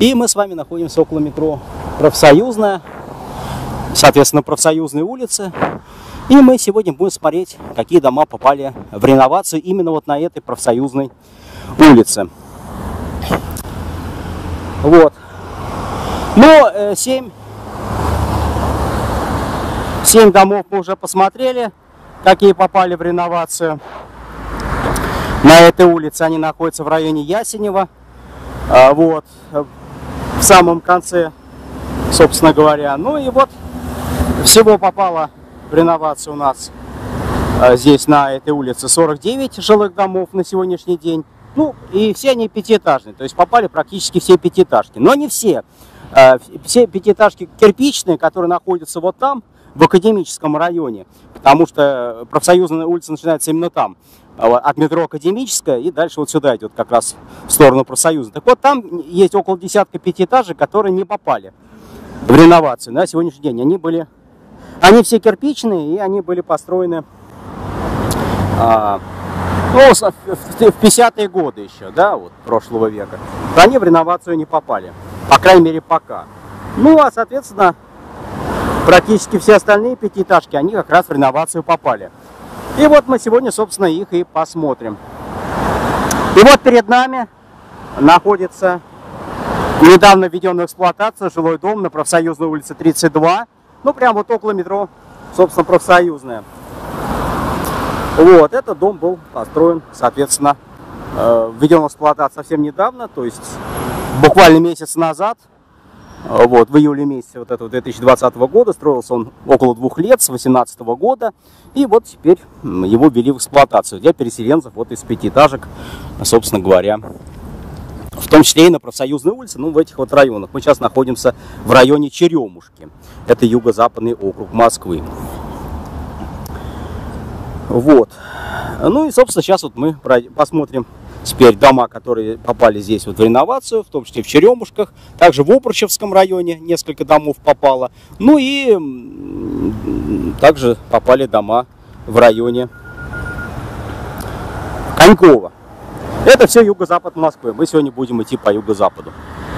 И мы с вами находимся около метро Профсоюзная, соответственно, Профсоюзной улицы. И мы сегодня будем смотреть, какие дома попали в реновацию именно вот на этой Профсоюзной улице. Вот. Ну, 7 домов мы уже посмотрели, какие попали в реновацию. На этой улице они находятся в районе Ясенева. Вот. В самом конце, собственно говоря. Ну и вот всего попало в реновацию у нас здесь на этой улице 49 жилых домов на сегодняшний день. Ну и все они пятиэтажные, то есть попали практически все пятиэтажки. Но не все. Все пятиэтажки кирпичные, которые находятся вот там, в Академическом районе. Потому что Профсоюзная улица начинается именно там. От метро Академическая и дальше вот сюда идет как раз в сторону Профсоюза. Так вот, там есть около десятка пятиэтажек, которые не попали в реновацию на сегодняшний день. Они все кирпичные, и они были построены в 50-е годы еще, да, вот, прошлого века. Они в реновацию не попали, по крайней мере, пока. Ну, а, соответственно, практически все остальные пятиэтажки, они как раз в реновацию попали. И вот мы сегодня, собственно, их и посмотрим. И вот перед нами находится недавно введенный в эксплуатацию жилой дом на Профсоюзной улице 32. Ну, прямо вот около метро, собственно, Профсоюзная. Вот, этот дом был построен, соответственно, введен в эксплуатацию совсем недавно, то есть буквально месяц назад. Вот, в июле месяце вот этого 2020 года, строился он около 2 лет, с 2018 года. И вот теперь его ввели в эксплуатацию для переселенцев вот из пятиэтажек, собственно говоря. В том числе и на Профсоюзной улице, ну в этих вот районах. Мы сейчас находимся в районе Черемушки. Это юго-западный округ Москвы. Вот. Ну и, собственно, сейчас вот мы посмотрим теперь дома, которые попали здесь вот в реновацию, в том числе в Черемушках. Также в Обручевском районе несколько домов попало. Ну и также попали дома в районе Конькова. Это все юго-запад Москвы. Мы сегодня будем идти по юго-западу.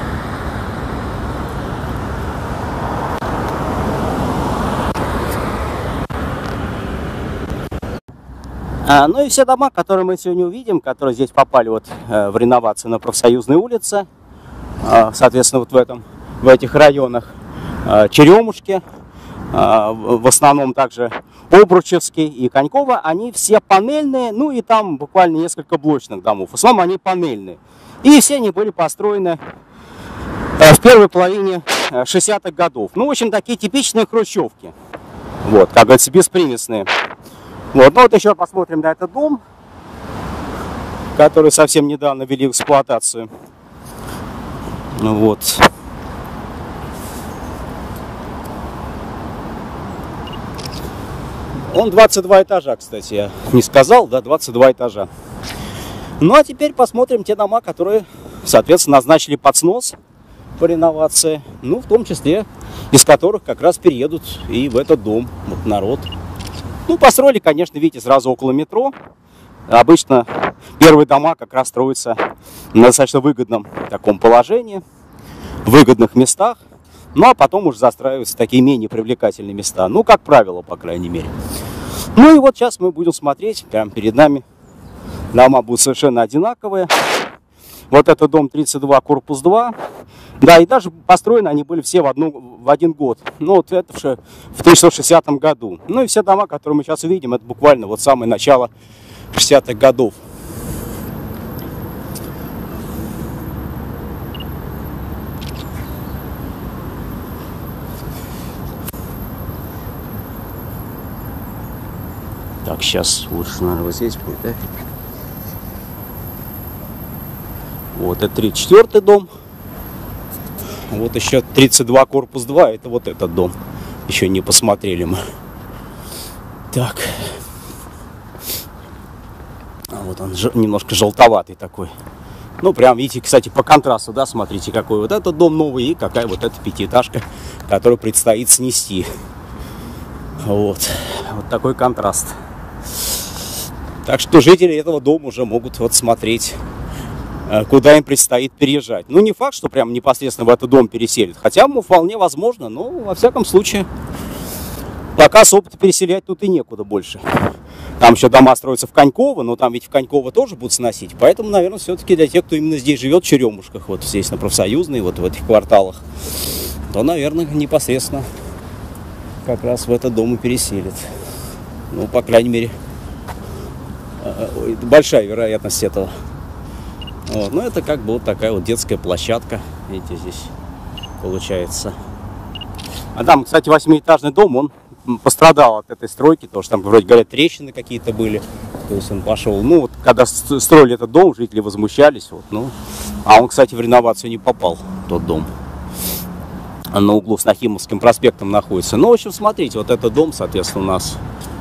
Ну и все дома, которые мы сегодня увидим, которые здесь попали вот в реновацию на Профсоюзной улице, соответственно, вот в этих районах Черемушки, в основном также Обручевский и Конькова, они все панельные, ну и там буквально несколько блочных домов. В основном они панельные. И все они были построены в первой половине 60-х годов. Ну, в общем, такие типичные хрущевки. Вот, как говорится, беспримесные. Вот, ну вот еще посмотрим на этот дом, который совсем недавно ввели в эксплуатацию. Ну вот. Он 22 этажа, кстати, я не сказал, да, 22 этажа. Ну а теперь посмотрим те дома, которые, соответственно, назначили под снос по реновации. Ну, в том числе, из которых как раз переедут и в этот дом вот, народ. Ну, построили, конечно, видите, сразу около метро. Обычно первые дома как раз строятся на достаточно выгодном таком положении, в выгодных местах. Ну, а потом уже застраиваются такие менее привлекательные места. Ну, как правило, по крайней мере. Ну, и вот сейчас мы будем смотреть, прямо перед нами дома будут совершенно одинаковые. Вот это дом 32, корпус 2. Да, и даже построены они были все в один год. Ну, вот это в 1960 году. Ну, и все дома, которые мы сейчас увидим, это буквально вот самое начало 60-х годов. Так, сейчас лучше, наверное, вот здесь будет, да? Вот, это 34-й дом. Вот еще 32, корпус 2, это вот этот дом. Еще не посмотрели мы. Так. А вот он немножко желтоватый такой. Ну, прям, видите, кстати, по контрасту, да, смотрите, какой вот этот дом новый и какая вот эта пятиэтажка, которую предстоит снести. Вот. Вот такой контраст. Так что жители этого дома уже могут вот смотреть куда им предстоит переезжать. Ну, не факт, что прям непосредственно в этот дом переселят. Хотя, вполне возможно, но, во всяком случае, пока особо-то переселять тут и некуда больше. Там еще дома строятся в Коньково, но там ведь в Коньково тоже будут сносить. Поэтому, наверное, все-таки для тех, кто именно здесь живет, в Черемушках, вот здесь на Профсоюзной, вот в этих кварталах, то, наверное, непосредственно как раз в этот дом и переселят. Ну, по крайней мере, большая вероятность этого. Вот. Ну, это как бы вот такая вот детская площадка. Видите, здесь получается. А там, кстати, 8-этажный дом, он пострадал от этой стройки, потому что там, вроде говорят, трещины какие-то были. То есть он пошел. Ну, вот когда строили этот дом, жители возмущались. Вот, ну. А он, кстати, в реновацию не попал, тот дом. На углу с Нахимовским проспектом находится. Ну, в общем, смотрите, вот этот дом, соответственно, у нас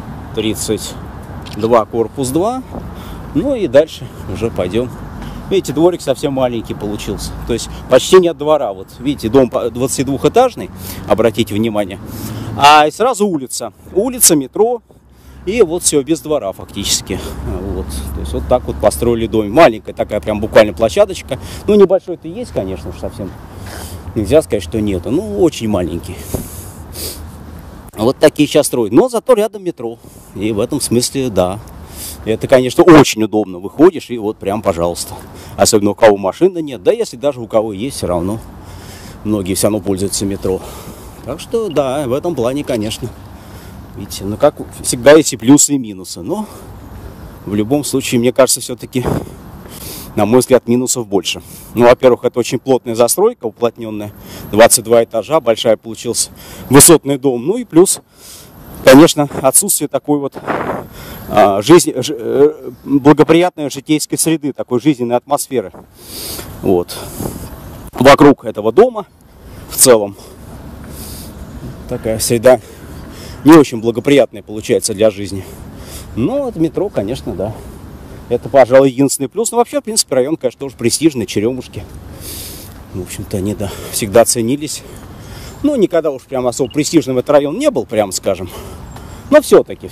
32, корпус 2. Ну и дальше уже пойдем. Видите, дворик совсем маленький получился. То есть почти нет двора. Вот видите, дом 22-этажный, обратите внимание. А сразу улица. Улица, метро. И вот все, без двора фактически. Вот. То есть вот так вот построили дом. Маленькая такая прям буквально площадочка. Ну, небольшой-то есть, конечно, уж совсем. Нельзя сказать, что нету. Ну, очень маленький. Вот такие сейчас строят. Но зато рядом метро. И в этом смысле, да. Это, конечно, очень удобно. Выходишь и вот прям, пожалуйста. Особенно у кого машины нет. Да если даже у кого есть, все равно. Многие все равно пользуются метро. Так что, да, в этом плане, конечно. Видите, ну как всегда есть и плюсы, и минусы. Но в любом случае, мне кажется, все-таки, на мой взгляд, минусов больше. Ну, во-первых, это очень плотная застройка, уплотненная. 22 этажа, большая получился высотный дом. Ну и плюс, конечно, отсутствие такой вот благоприятной житейской среды, такой жизненной атмосферы. Вот. Вокруг этого дома в целом такая среда не очень благоприятная получается для жизни. Но от метро, конечно, да. Это, пожалуй, единственный плюс. Но вообще, в принципе, район, конечно, тоже престижный, Черемушки. В общем-то, они, да, всегда ценились. Ну, никогда уж прям особо престижным этот район не был, прямо скажем. Но все-таки.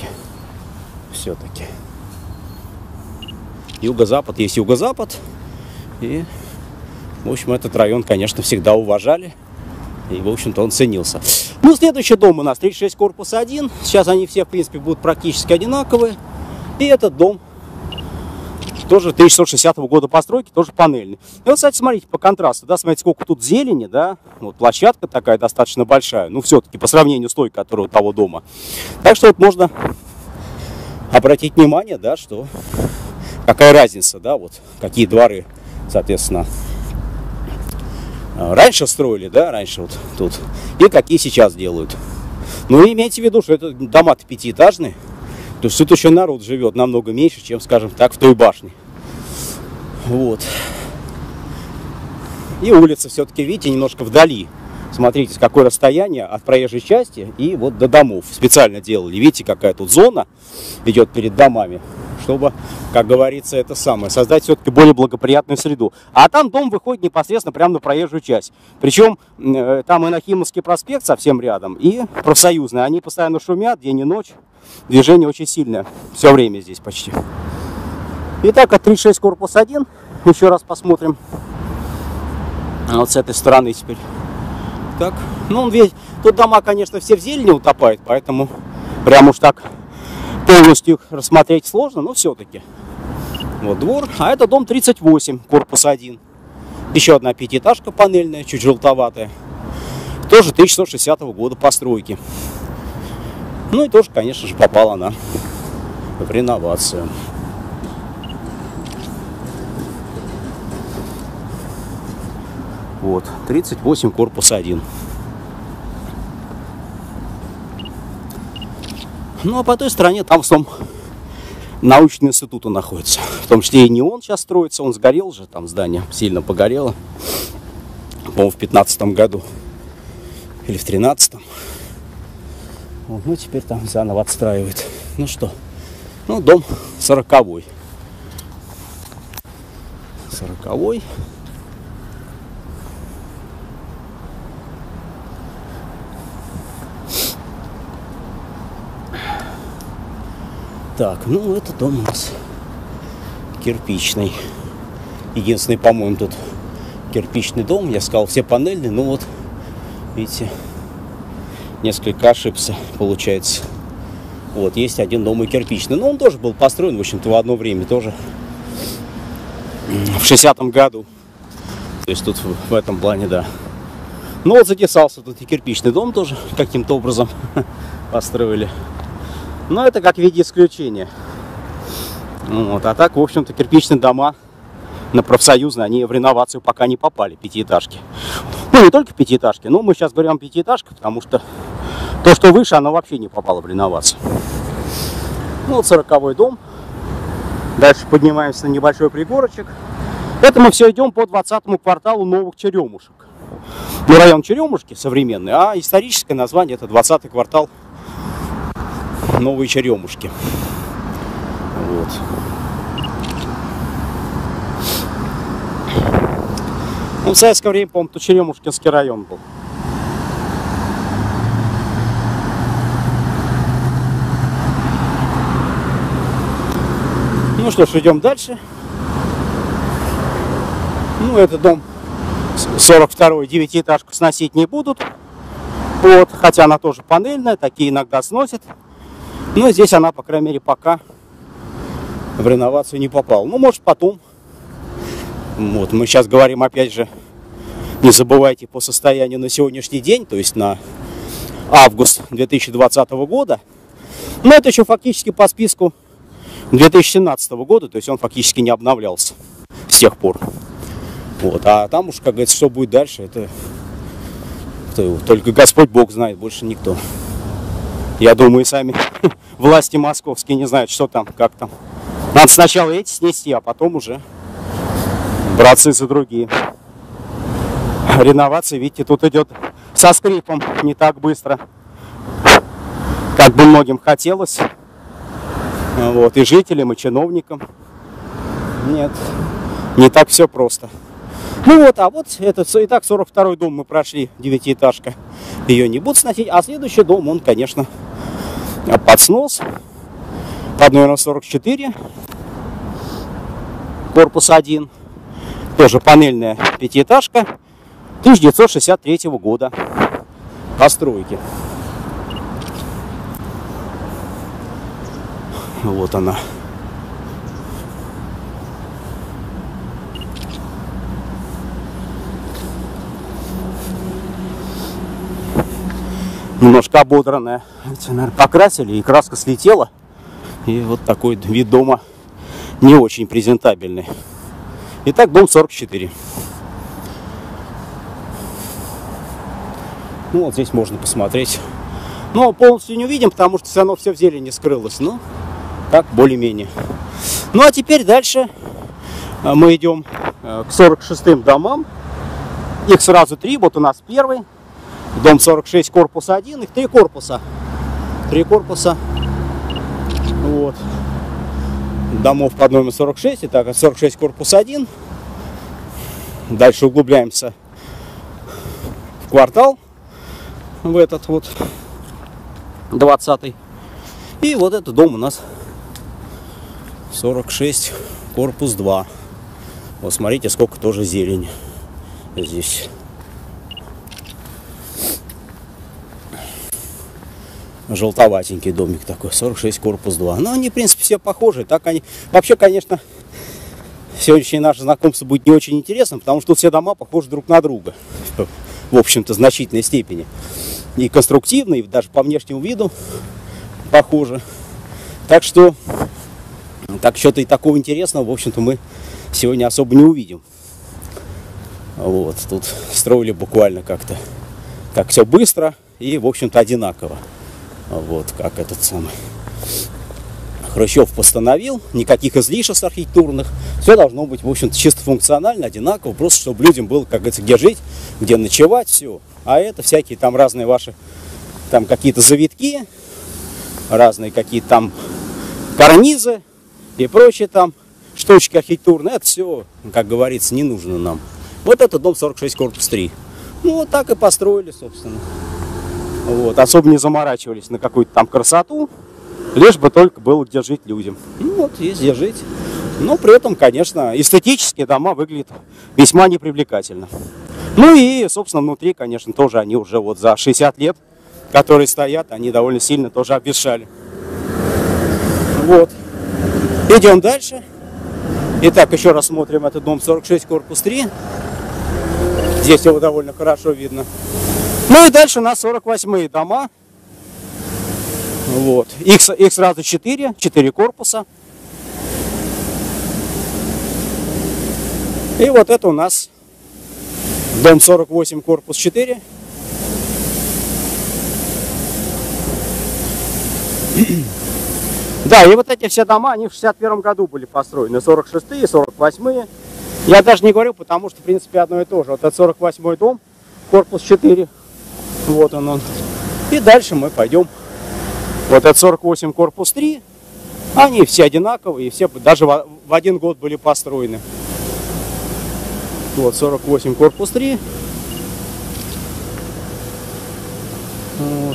Юго-запад есть юго-запад. И, в общем, этот район, конечно, всегда уважали. И, в общем-то, он ценился. Ну, следующий дом у нас 36, корпус 1. Сейчас они все, в принципе, будут практически одинаковые. И этот дом тоже 1960 года постройки, тоже панельный. И вот, кстати, смотрите, по контрасту, да, смотрите, сколько тут зелени, да, вот площадка такая достаточно большая, ну, все-таки по сравнению с той, которая у того дома. Так что вот можно обратить внимание, да, что какая разница, да, вот, какие дворы, соответственно, раньше строили, да, раньше вот тут, и какие сейчас делают. Ну, имейте в виду, что это дома-то пятиэтажные. То есть тут еще народ живет намного меньше, чем, скажем так, в той башне. Вот. И улица все-таки, видите, немножко вдали. Смотрите, какое расстояние от проезжей части и вот до домов. Специально делали. Видите, какая тут зона идет перед домами. Чтобы, как говорится, это самое, создать все-таки более благоприятную среду. А там дом выходит непосредственно прямо на проезжую часть. Причем там и Нахимовский проспект совсем рядом, и Профсоюзный. Они постоянно шумят день и ночь. Движение очень сильное. Все время здесь почти. Итак, от 36 корпус 1. Еще раз посмотрим. Вот с этой стороны теперь. Так. Ну, ведь тут дома, конечно, все в зелени утопают, поэтому прям уж так полностью их рассмотреть сложно, но все-таки. Вот двор. А это дом 38, корпус 1. Еще одна пятиэтажка панельная, чуть желтоватая. Тоже 1960 года постройки. Ну и тоже, конечно же, попала она в реновацию. Вот, 38, корпус 1. Ну, а по той стороне там в том научный институт находится. В том числе и не он сейчас строится, он сгорел же, там здание сильно погорело. По-моему, в 15 году или в 13-м. Вот, ну, теперь там заново отстраивают. Ну что, ну, дом 40-й. 40-й. Так, ну, это дом у нас кирпичный. единственный, по-моему, тут кирпичный дом. Я сказал, все панельные, ну вот, видите, несколько ошибся, получается. Вот, есть один дом и кирпичный. Но он тоже был построен, в общем-то, в одно время, тоже в 60-м году. То есть тут в этом плане, да. Ну вот затесался тут и кирпичный дом тоже каким-то образом построили. Но это как в виде исключения. Вот. А так, в общем-то, кирпичные дома на профсоюзные, они в реновацию пока не попали, пятиэтажки. Ну, не только пятиэтажки, но мы сейчас говорим о пятиэтажках, потому что то, что выше, оно вообще не попало в реновацию. Ну, вот 40-й дом. Дальше поднимаемся на небольшой пригорочек. Это мы все идем по 20-му кварталу Новых Черемушек. Ну, район Черемушки современный, а историческое название это 20-й квартал Новые Черемушки. Вот. Ну, в советское время, по-моему, то Черемушкинский район был. Ну что ж, идем дальше. Ну, этот дом 42-й, девятиэтажку сносить не будут. Вот, хотя она тоже панельная, такие иногда сносят. Но здесь она, по крайней мере, пока в реновацию не попала. Ну, может, потом. Вот, мы сейчас говорим, опять же, не забывайте по состоянию на сегодняшний день, то есть на август 2020 года. Но это еще фактически по списку 2017 года, то есть он фактически не обновлялся с тех пор. Вот, а там уж, как говорится, что будет дальше, это только Господь Бог знает, больше никто. Я думаю, и сами власти московские не знают, что там, как там. Надо сначала эти снести, а потом уже браться за другие. Реновация, видите, тут идет со скрипом, не так быстро, как бы многим хотелось. Вот, и жителям, и чиновникам. Нет, не так все просто. Ну вот, а вот этот, итак, 42-й дом мы прошли, девятиэтажка. Ее не будут сносить, а следующий дом, он, конечно, под снос. Под номером 44. Корпус 1. Тоже панельная пятиэтажка. 1963 года постройки. Вот она. Немножко ободранная. Эти, наверное, покрасили, и краска слетела. И вот такой вид дома не очень презентабельный. Итак, дом 44. Ну, вот здесь можно посмотреть. Но полностью не увидим, потому что все равно все в зелени скрылось. Ну, так, более-менее. Ну, а теперь дальше мы идем к 46-м домам. Их сразу три. Вот у нас первый. Дом 46, корпус 1. Их три корпуса. Три корпуса. Вот. Домов под номером 46. Итак, 46, корпус 1. Дальше углубляемся в квартал. В этот вот 20-й. И вот этот дом у нас 46, корпус 2. Вот смотрите, сколько тоже зелени здесь. Желтоватенький домик такой, 46, корпус 2. Но они, в принципе, все похожи. Так они... Вообще, конечно, сегодняшнее наше знакомство будет не очень интересным, потому что все дома похожи друг на друга. В общем-то, в значительной степени. И конструктивно, и даже по внешнему виду похожи. Так что, что-то и такого интересного, в общем-то, мы сегодня особо не увидим. Вот, тут строили буквально как-то, как все быстро и, в общем-то, одинаково. Вот, как этот самый Хрущев постановил, никаких излишеств архитектурных, все должно быть, в общем-то, чисто функционально, одинаково, просто чтобы людям было, как говорится, где жить, где ночевать, все. А это всякие там разные ваши, там какие-то завитки, разные какие-то там карнизы и прочие там штучки архитектурные, это все, как говорится, не нужно нам. Вот это дом 46, корпус 3. Ну, вот так и построили, собственно. Вот, особо не заморачивались на какую-то там красоту, лишь бы только было где жить людям. Ну вот, есть где жить. Но при этом, конечно, эстетически дома выглядят весьма непривлекательно. Ну и, собственно, внутри, конечно, тоже они уже вот за 60 лет, которые стоят, они довольно сильно тоже обветшали. Вот. Идем дальше. Итак, еще раз смотрим этот дом 46, корпус 3. Здесь его довольно хорошо видно. Ну и дальше у нас 48-е дома. Вот. Их сразу 4 корпуса. И вот это у нас дом 48, корпус 4. Да, и вот эти все дома, они в 61 году были построены. 46-е, 48-е. Я даже не говорю, потому что, в принципе, одно и то же. Вот это 48-й дом, корпус 4. Вот он. И дальше мы пойдем. Вот это 48, корпус 3. Они все одинаковые, и все даже в один год были построены. Вот 48, корпус 3. Вот.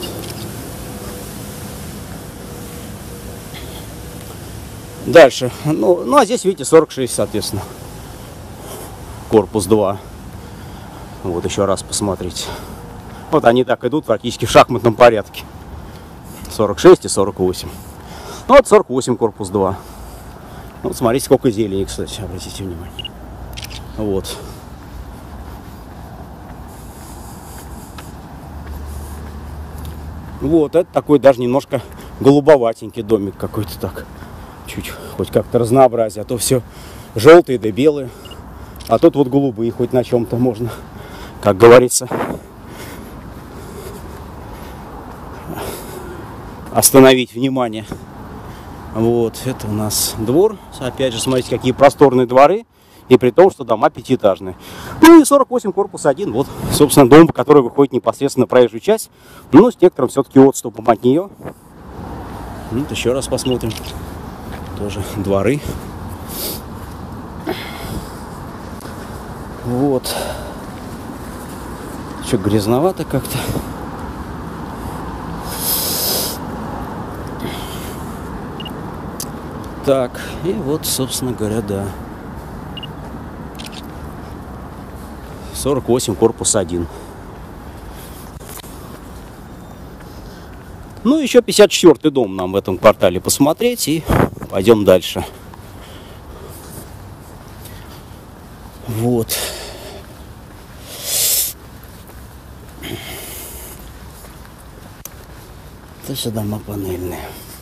Дальше. Ну а здесь, видите, 46, соответственно. Корпус 2. Вот еще раз посмотрите. Вот они так идут практически в шахматном порядке. 46 и 48. Ну вот 48, корпус 2. Вот смотрите, сколько зелени, кстати, обратите внимание. Вот. Вот, это такой даже немножко голубоватенький домик какой-то так. Чуть хоть как-то разнообразие. А то все желтые да белые. А тут вот голубые, хоть на чем-то можно, как говорится, остановить внимание. Вот, это у нас двор. Опять же, смотрите, какие просторные дворы. И при том, что дома пятиэтажные. Ну и 48, корпус 1. Вот, собственно, дом, который выходит непосредственно на проезжую часть. Но с некоторым все-таки отступом от нее. Вот еще раз посмотрим. Тоже дворы. Вот. Что, грязновато как-то. Так, и вот, собственно говоря, да. 48, корпус 1. Ну, еще 54-й дом нам в этом квартале посмотреть. И пойдем дальше. Вот. Это все дома панельные.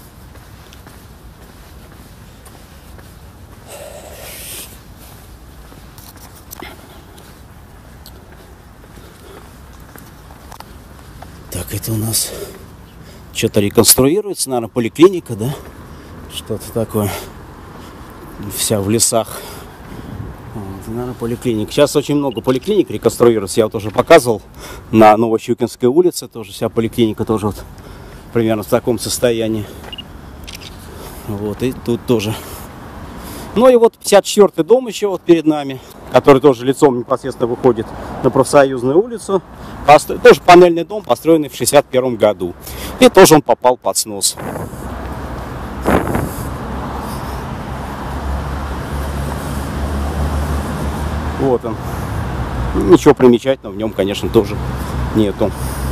Так, это у нас что-то реконструируется, наверное, поликлиника, да? Что-то такое. Вся в лесах. Вот, наверное, поликлиника. Сейчас очень много поликлиник реконструируется. Я вот уже показывал на Новощукинской улице. Тоже вся поликлиника тоже вот примерно в таком состоянии. Вот, и тут тоже. Ну и вот 54-й дом еще вот перед нами, который тоже лицом непосредственно выходит на Профсоюзную улицу. Тоже панельный дом, построенный в 61 году. И тоже он попал под снос. Вот он. Ничего примечательного в нем, конечно, тоже нету.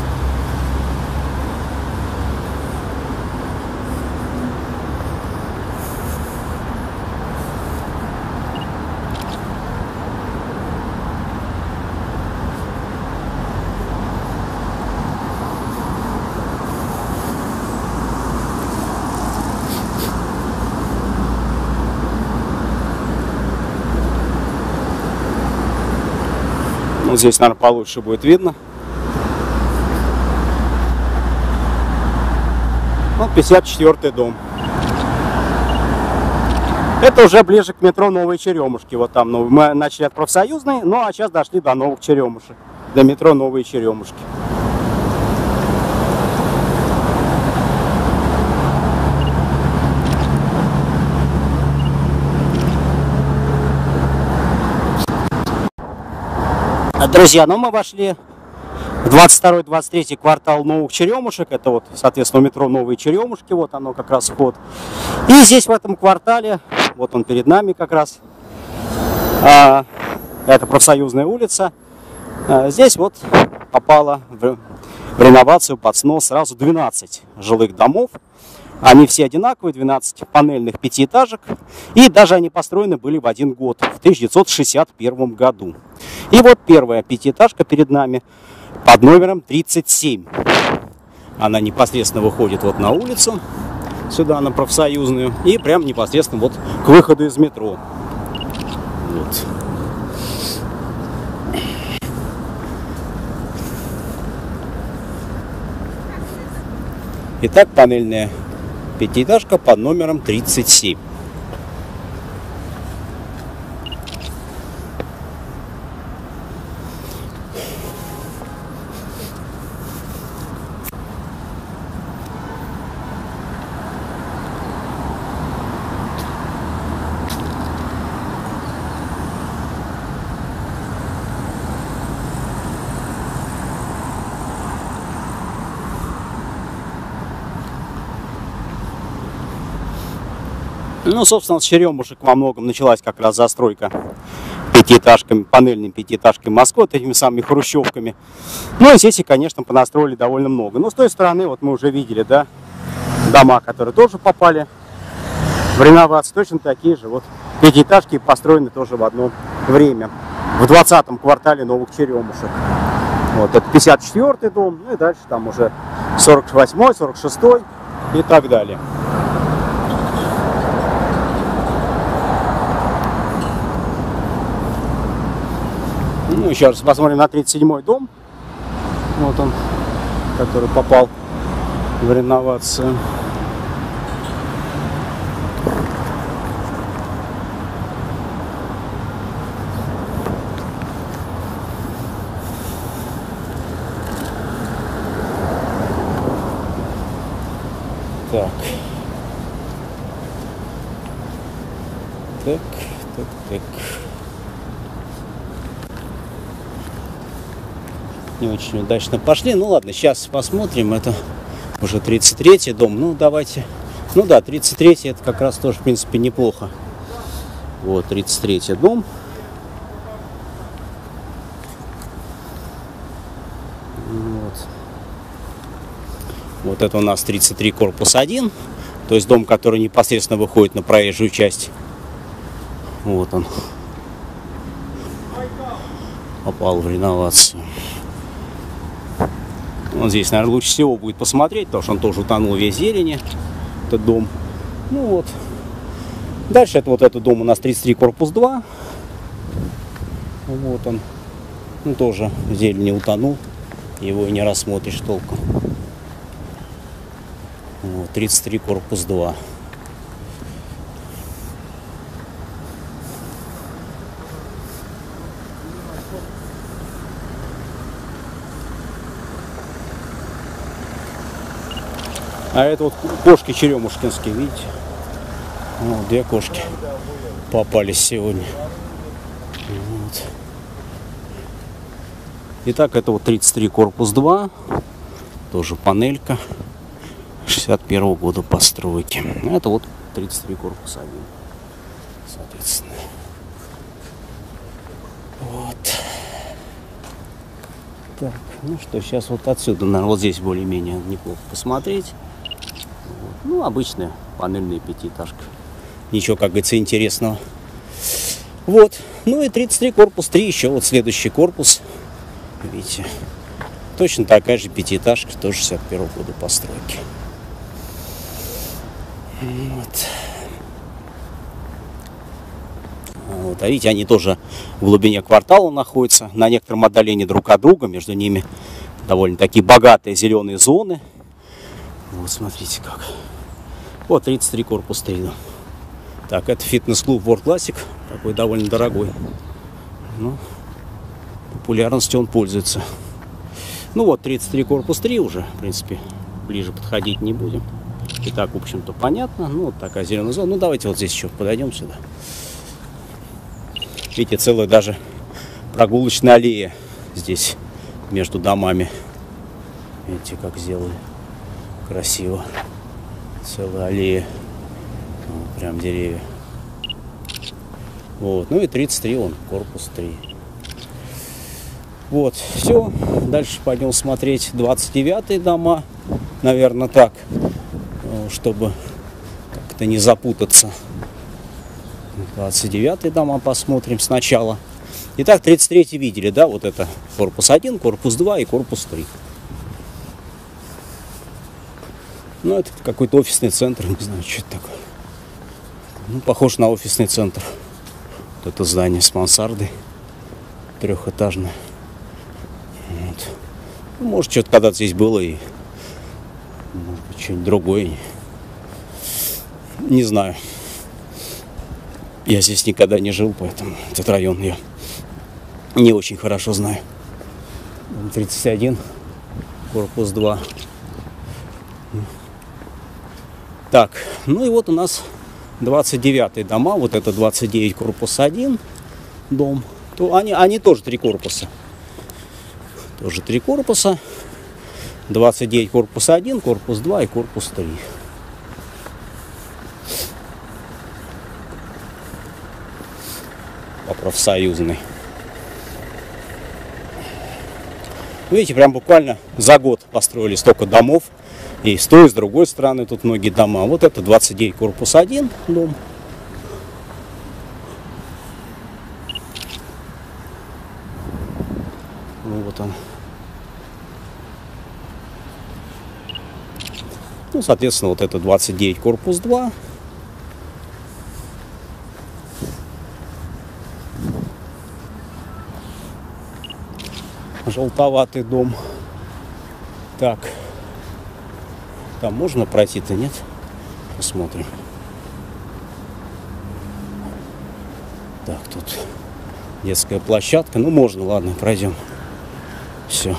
Вот здесь, наверное, получше будет видно. Вот 54-й дом. Это уже ближе к метро Новые Черемушки. Вот там мы начали от Профсоюзной, ну а сейчас дошли до Новых Черемушек. До метро Новые Черемушки. Друзья, ну мы вошли в 22-23 квартал Новых Черемушек. Это вот, соответственно, метро Новые Черемушки. Вот оно как раз вход. И здесь в этом квартале, Вот он перед нами как раз. Это Профсоюзная улица. Здесь вот попало в реновацию под снос сразу 12 жилых домов. Они все одинаковые, 12 панельных пятиэтажек. И даже они построены были в один год, в 1961 году. И вот первая пятиэтажка перед нами под номером 37. Она непосредственно выходит вот на улицу, сюда, на Профсоюзную. И прям непосредственно вот к выходу из метро. Вот. Итак, панельная пятиэтажка под номером 37. Ну, собственно, с Черемушек во многом началась как раз застройка пятиэтажками, панельными пятиэтажками Москвы, вот этими самыми хрущевками. Ну, и здесь, и, конечно, понастроили довольно много. Но с той стороны, вот мы уже видели, да, дома, которые тоже попали в реновацию, точно такие же вот пятиэтажки, построены тоже в одно время, в 20-м квартале Новых Черемушек. Вот, это 54-й дом, ну и дальше там уже 48-й, 46-й и так далее. Ну, еще раз посмотрим на 37-й дом. Вот он, который попал в реновацию. Так. Так. Не очень удачно пошли. Ну ладно, сейчас посмотрим. Это уже 33-й дом. Ну давайте. Ну да, 33-й это как раз тоже в принципе неплохо. Вот 33-й дом. Вот это у нас 33 корпус 1. То есть дом, который непосредственно выходит на проезжую часть. Вот он. Попал в реновацию. Вот здесь, наверное, лучше всего будет посмотреть, потому что он тоже утонул весь в зелени, этот дом. Ну вот. Дальше это вот этот дом у нас 33 корпус 2. Вот он. Ну тоже в зелени утонул. Его и не рассмотришь толком. Вот, 33 корпус 2. А это вот кошки черемушкинские, видите? Вот, две кошки попались сегодня. Вот. Итак, это вот 33 корпус 2. Тоже панелька. 61-го года постройки. Это вот 33 корпус 1. Соответственно. Вот. Так, ну что, сейчас вот отсюда, наверное, вот здесь более-менее неплохо посмотреть. Вот. Ну, обычная панельная пятиэтажка. Ничего, как говорится, интересного. Вот. Ну и 33 корпус 3, еще вот следующий корпус. Видите. Точно такая же пятиэтажка, тоже 61-го года постройки. Вот. Вот. А видите, они тоже в глубине квартала находятся, на некотором отдалении друг от друга. Между ними довольно такие богатые зеленые зоны. Вот, смотрите как. Вот 33 корпус 3. Так, это фитнес-клуб World Classic. Такой довольно дорогой. Ну, популярностью он пользуется. Ну вот, 33 корпус 3 уже, в принципе, ближе подходить не будем. И так, в общем-то, понятно. Ну, вот такая зеленая зона. Ну, давайте вот здесь еще подойдем сюда. Видите, целая даже прогулочная аллея здесь между домами. Видите, как сделали красиво. Целая аллея. Вот, прям деревья. Вот. Ну и 33 он, корпус 3. Вот, все. Дальше пойдем смотреть 29-е дома. Наверное, так, чтобы как-то не запутаться. 29-е дома посмотрим сначала. Итак, 33-й видели, да? Вот это корпус 1, корпус 2 и корпус 3. Ну, это какой-то офисный центр, не знаю, что это такое. Ну, похож на офисный центр. Вот это здание с мансардой, трехэтажное. Вот. Ну, может, что-то когда-то здесь было, и может быть, что-нибудь другое. Не знаю. Я здесь никогда не жил, поэтому этот район я не очень хорошо знаю. 31, корпус 2. Так, ну и вот у нас 29-е дома. Вот это 29, корпус 1 дом. То они тоже 3 корпуса. Тоже 3 корпуса. 29, корпус 1, корпус 2 и корпус 3. Профсоюзный. Видите, прям буквально за год построили столько домов. И с той, и с другой стороны тут многие дома. Вот это 29, корпус 1 дом. Ну, вот он. Ну, соответственно, вот это 29, корпус 2. Желтоватый дом. Так. Там можно пройти-то, нет? Посмотрим. Так, тут детская площадка. Ну, можно, ладно, пройдем. Все.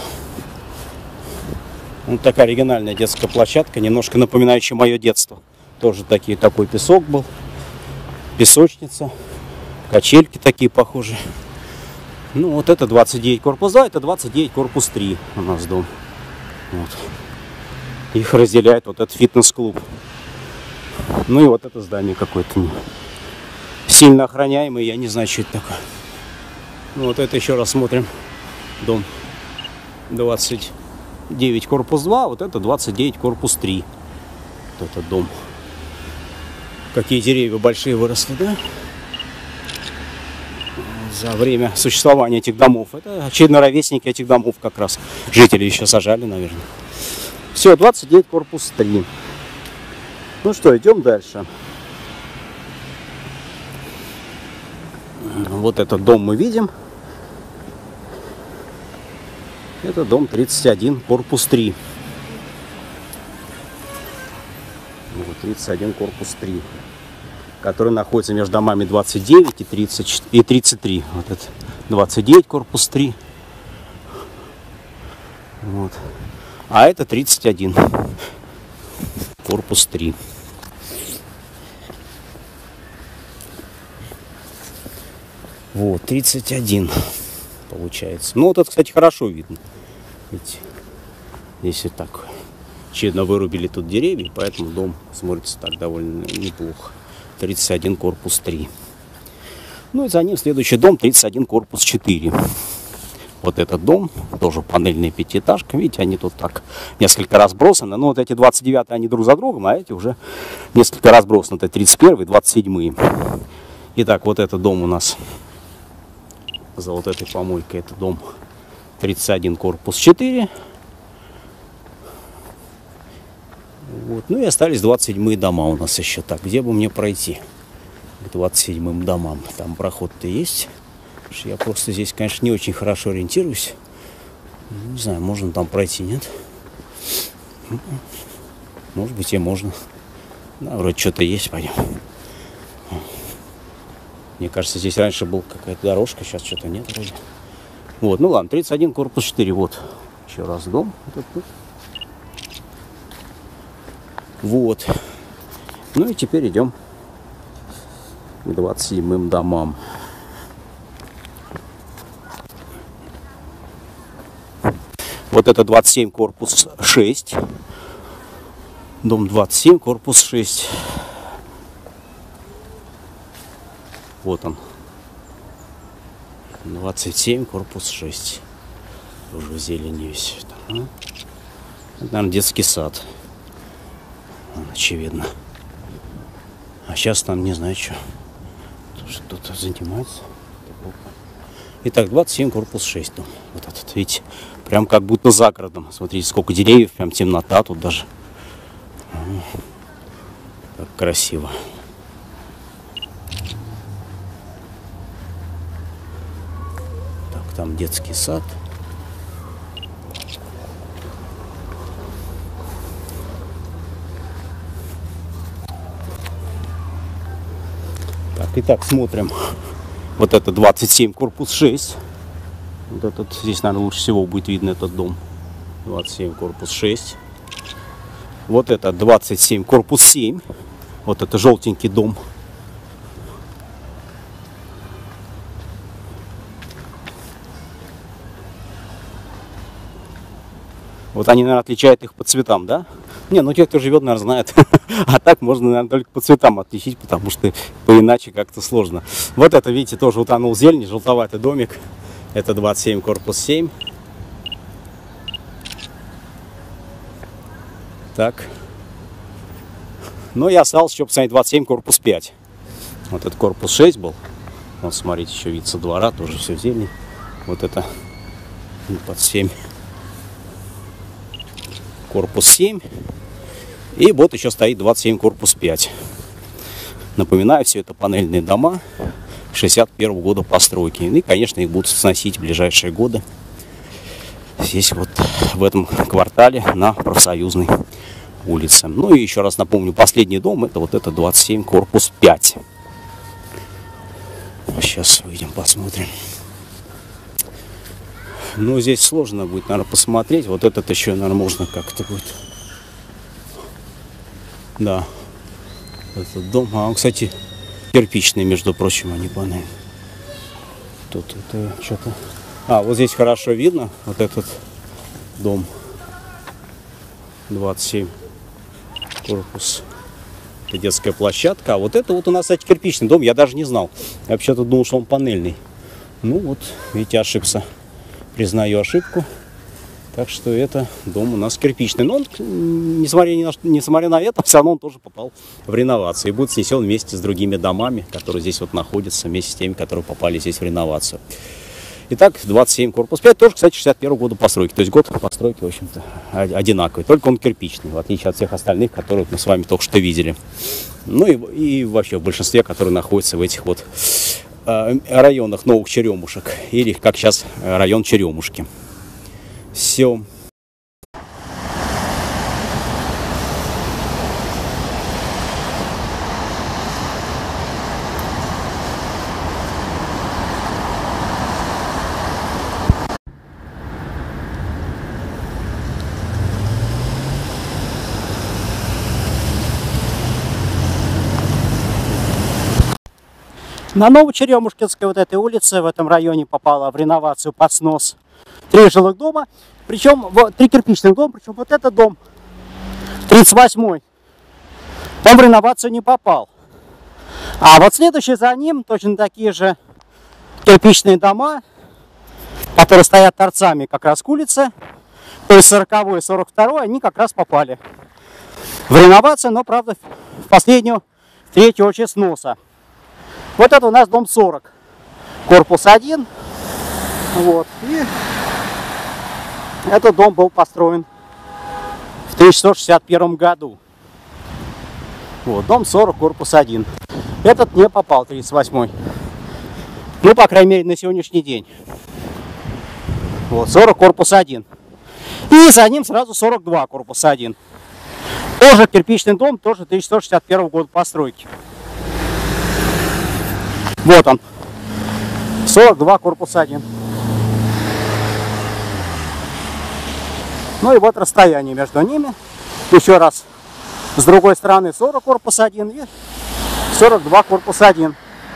Вот такая оригинальная детская площадка, немножко напоминающая мое детство. Тоже такой песок был. Песочница. Качельки такие похожие. Ну, вот это 29 корпус 2, это 29 корпус 3 у нас дом. Вот. Их разделяет вот этот фитнес-клуб. Ну и вот это здание какое-то сильно охраняемое, я не знаю, что это такое. Ну, вот это еще раз смотрим. Дом 29 корпус 2, вот это 29 корпус 3. Вот этот дом. Какие деревья большие выросли, да? За время существования этих домов. Это очевидно ровесники этих домов как раз. Жители еще сажали, наверное. Все, 29 корпус 3. Ну что, идем дальше. Вот этот дом мы видим. Это дом 31, корпус 3. Вот, 31, корпус 3. Который находится между домами 29 и 30, и 33. Вот это 29, корпус 3. Вот. А это 31, корпус 3. Вот, 31 получается. Ну, вот это, кстати, хорошо видно. Видите, здесь вот так очевидно вырубили тут деревья, поэтому дом смотрится так довольно неплохо. 31, корпус 3. Ну и за ним следующий дом 31, корпус 4. Вот этот дом, тоже панельная пятиэтажка. Видите, они тут так несколько разбросаны. Но вот эти 29 они друг за другом, а эти уже несколько разбросаны. Это 31 и 27. Итак, вот этот дом у нас за вот этой помойкой. Это дом 31, корпус 4. Вот. Ну и остались 27 дома у нас еще. Так, где бы мне пройти к 27 домам? Там проход-то есть. Я просто здесь, конечно, не очень хорошо ориентируюсь. Не знаю, можно там пройти, нет? Может быть, и можно. Да, вроде что-то есть, пойдем. Мне кажется, здесь раньше была какая-то дорожка, сейчас что-то нет вроде. Вот, ну ладно, 31, корпус 4. Вот, еще раз дом. Вот. Ну и теперь идем к 27 домам. Вот это 27, корпус 6. Дом 27, корпус 6. Вот он. 27, корпус 6. Уже в зелени весь. Это, наверное, детский сад. Очевидно. А сейчас там не знаю, что. Кто-то занимается. Итак, 27, корпус 6. Дом. Вот этот, видите, прям как будто за городом. Смотрите, сколько деревьев, прям темнота тут даже. Как красиво. Так, там детский сад. Так, итак, смотрим. Вот это 27, корпус 6. Вот этот, здесь, наверное, лучше всего будет видно этот дом. 27, корпус 6. Вот это 27, корпус 7. Вот это желтенький дом. Вот они, наверное, отличают их по цветам, да? Не, ну те, кто живет, наверное, знают. А так можно, наверное, только по цветам отличить, потому что иначе как-то сложно. Вот это, видите, тоже утонул в зелени, желтоватый домик. Это 27, корпус 7. Так. Но я остался еще посмотреть 27, корпус 5. Вот этот корпус 6 был. Вот, смотрите, еще вид со двора, тоже все в зелени. Вот это под 7. Корпус 7. И вот еще стоит 27, корпус 5. Напоминаю, все это панельные дома 61 года постройки. И, конечно, их будут сносить в ближайшие годы. Здесь вот в этом квартале на Профсоюзной улице. Ну и еще раз напомню, последний дом это вот это 27, корпус 5. Сейчас выйдем, посмотрим. Ну, здесь сложно будет, наверное, посмотреть. Вот этот еще, наверное, можно как-то будет. Да. Этот дом. А он, кстати, кирпичный, между прочим, а не панель. Тут это что-то... А, вот здесь хорошо видно. Вот этот дом. 27. Корпус. Это детская площадка. А вот это вот у нас, кстати, кирпичный дом. Я даже не знал. Я вообще-то думал, что он панельный. Ну вот, видите, ошибся. Признаю ошибку. Так что это дом у нас кирпичный. Но он, несмотря на это, все равно он тоже попал в реновацию. И будет снесен вместе с другими домами, которые здесь вот находятся, вместе с теми, которые попали здесь в реновацию. Итак, 27, корпус 5. Тоже, кстати, 61 года постройки. То есть год постройки, в общем-то, одинаковый. Только он кирпичный, в отличие от всех остальных, которые мы с вами только что видели. Ну и вообще в большинстве, которые находятся в этих вот районах Новых Черемушек. Или, как сейчас, район Черемушки. Все. На Новочеремушкинской вот этой улице, в этом районе попало в реновацию под снос 3 жилых дома, причем 3 кирпичных дома, причем вот этот дом 38-й, он в реновацию не попал. А вот следующий за ним точно такие же кирпичные дома, которые стоят торцами как раз к улице, то есть 40-й и 42-й, они как раз попали в реновацию, но, правда, в последнюю, в третью очередь сноса. Вот это у нас дом 40, корпус 1. Вот. И этот дом был построен в 1961 году. Вот, дом 40, корпус 1. Этот не попал, 38-й. Ну, по крайней мере, на сегодняшний день. Вот, 40, корпус 1. И за ним сразу 42, корпус 1. Тоже кирпичный дом, тоже 1961 года постройки. Вот он. 42, корпус 1. Ну и вот расстояние между ними. Еще раз. С другой стороны 40, корпус 1 и 42, корпус 1.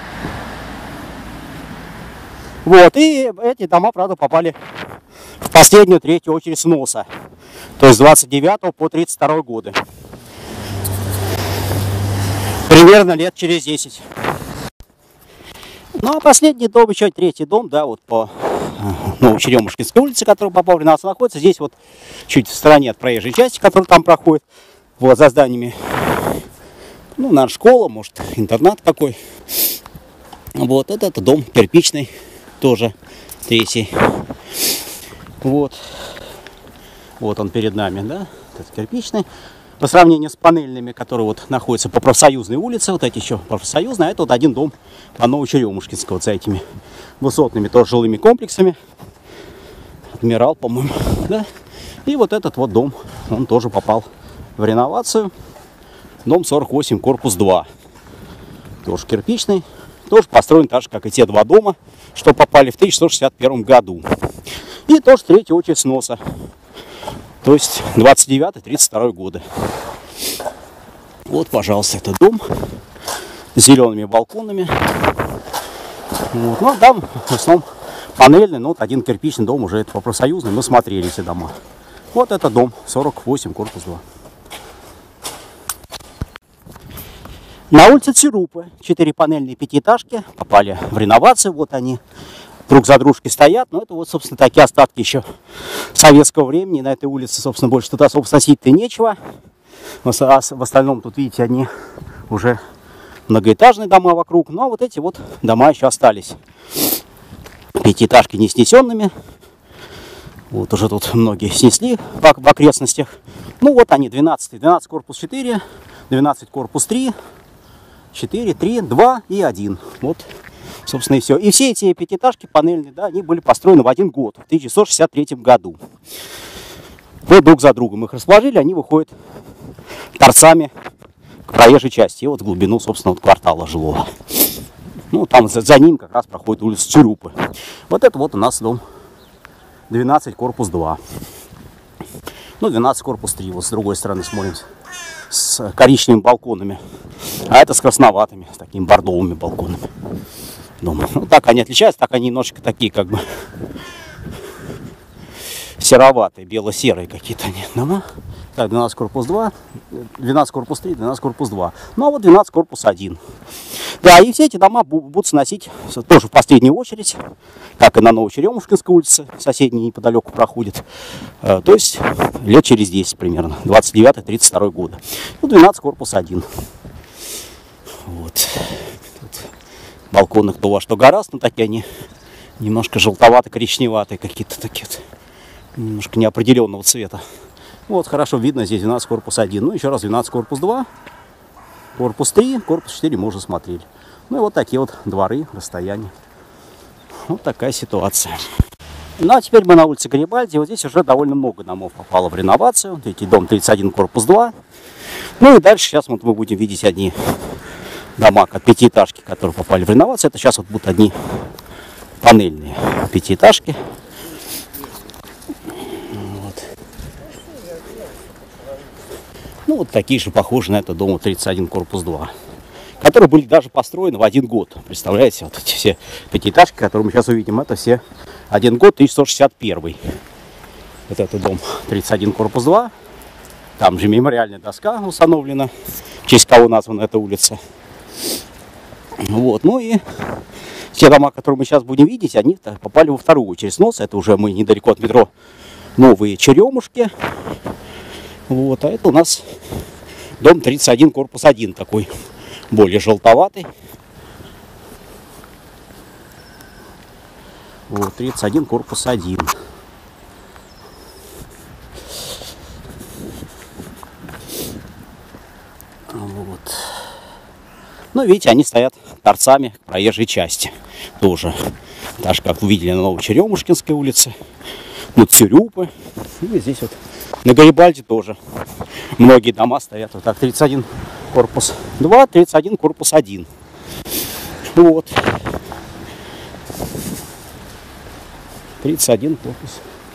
Вот. И эти дома, правда, попали в последнюю, третью очередь сноса. То есть с 29 по 32 годы. Примерно лет через 10. Ну, а последний дом, еще третий дом, да, вот по Новочеремушкинской улице, который попал в реновацию, находится здесь вот чуть в стороне от проезжей части, которая там проходит, вот за зданиями, ну, наверное, школа, может, интернат какой. Вот, это дом кирпичный, тоже третий. Вот, вот он перед нами, да, этот кирпичный. По сравнению с панельными, которые вот находятся по Профсоюзной улице, вот эти еще профсоюзные, а это вот один дом по Новочеремушкинской, вот за этими высотными тоже жилыми комплексами. Адмирал, по-моему, да. И вот этот вот дом, он тоже попал в реновацию. Дом 48, корпус 2. Тоже кирпичный, тоже построен так же, как и те два дома, что попали в 1961 году. И тоже третья очередь сноса. То есть 29-32 годы. Вот, пожалуйста, этот дом с зелеными балконами. Вот. Ну, а там в основном панельный, но вот один кирпичный дом уже это по профсоюзной. Мы смотрели эти дома. Вот это дом 48, корпус 2. На улице Цюрупы 4 панельные пятиэтажки попали в реновацию. Вот они друг за дружкой стоят. Но это вот, собственно, такие остатки еще советского времени. На этой улице, собственно, больше тут особо сносить-то нечего. В остальном тут, видите, они уже многоэтажные дома вокруг. Но вот эти вот дома еще остались. Пятиэтажки не снесенными. Вот уже тут многие снесли в окрестностях. Ну вот они, 12 корпус 4, 12 корпус 3, 4, 3, 2 и 1. Вот, собственно, и все. И все эти пятиэтажки панельные, да, они были построены в один год, в 1963 году. Вот друг за другом их расположили, они выходят торцами к проезжей части. И вот в глубину, собственно, вот квартала жилого. Ну, там за ним как раз проходит улица Цюрупы. Вот это вот у нас дом 12, корпус 2. Ну, 12, корпус 3. Вот с другой стороны смотрим. С коричневыми балконами. А это с красноватыми, с такими бордовыми балконами. Дома. Ну, так они отличаются, так они немножко такие, как бы, сероватые, бело-серые какие-то они дома. Так, 12 корпус 2, 12 корпус 3, 12 корпус 2. Ну, а вот 12 корпус 1. Да, и все эти дома будут сносить тоже в последнюю очередь, как и на Новочеремушкинской улице, соседней неподалеку проходит. То есть лет через 10 примерно, 29-32 года. Ну, 12 корпус 1. Вот. Тут балконы кто во что гораздо, но такие они немножко желтовато-коричневатые какие-то такие, немножко неопределенного цвета. Вот, хорошо видно, здесь 12 корпус 1. Ну, еще раз 12 корпус 2, корпус 3, корпус 4 мы уже смотрели. Ну и вот такие вот дворы, расстояния. Вот такая ситуация. Ну, а теперь мы на улице Гарибальди. Вот здесь уже довольно много домов попало в реновацию. Видите, дом 31, корпус 2. Ну и дальше сейчас вот мы будем видеть одни дома, как пятиэтажки, которые попали в реновацию. Это сейчас вот будут одни панельные пятиэтажки. Ну, вот такие же похожи на этот дом 31, корпус 2. Которые были даже построены в один год. Представляете, вот эти все пятиэтажки, которые мы сейчас увидим, это все один год, 1961. Вот этот дом 31, корпус 2. Там же мемориальная доска установлена, в честь кого названа эта улица. Вот, ну и те дома, которые мы сейчас будем видеть, они попали во вторую очередь сноса. Это уже мы недалеко от метро Новые Черемушки. Вот, а это у нас дом 31, корпус 1, такой более желтоватый. Вот, 31, корпус 1. Вот. Ну, видите, они стоят торцами к проезжей части. Тоже. Так же, как вы видели на Новочеремушкинской улице. Вот Цюрупы. И здесь вот на Гарибальди тоже многие дома стоят. Вот так, 31 корпус 2, 31 корпус 1. Вот. 31 корпус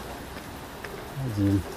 1.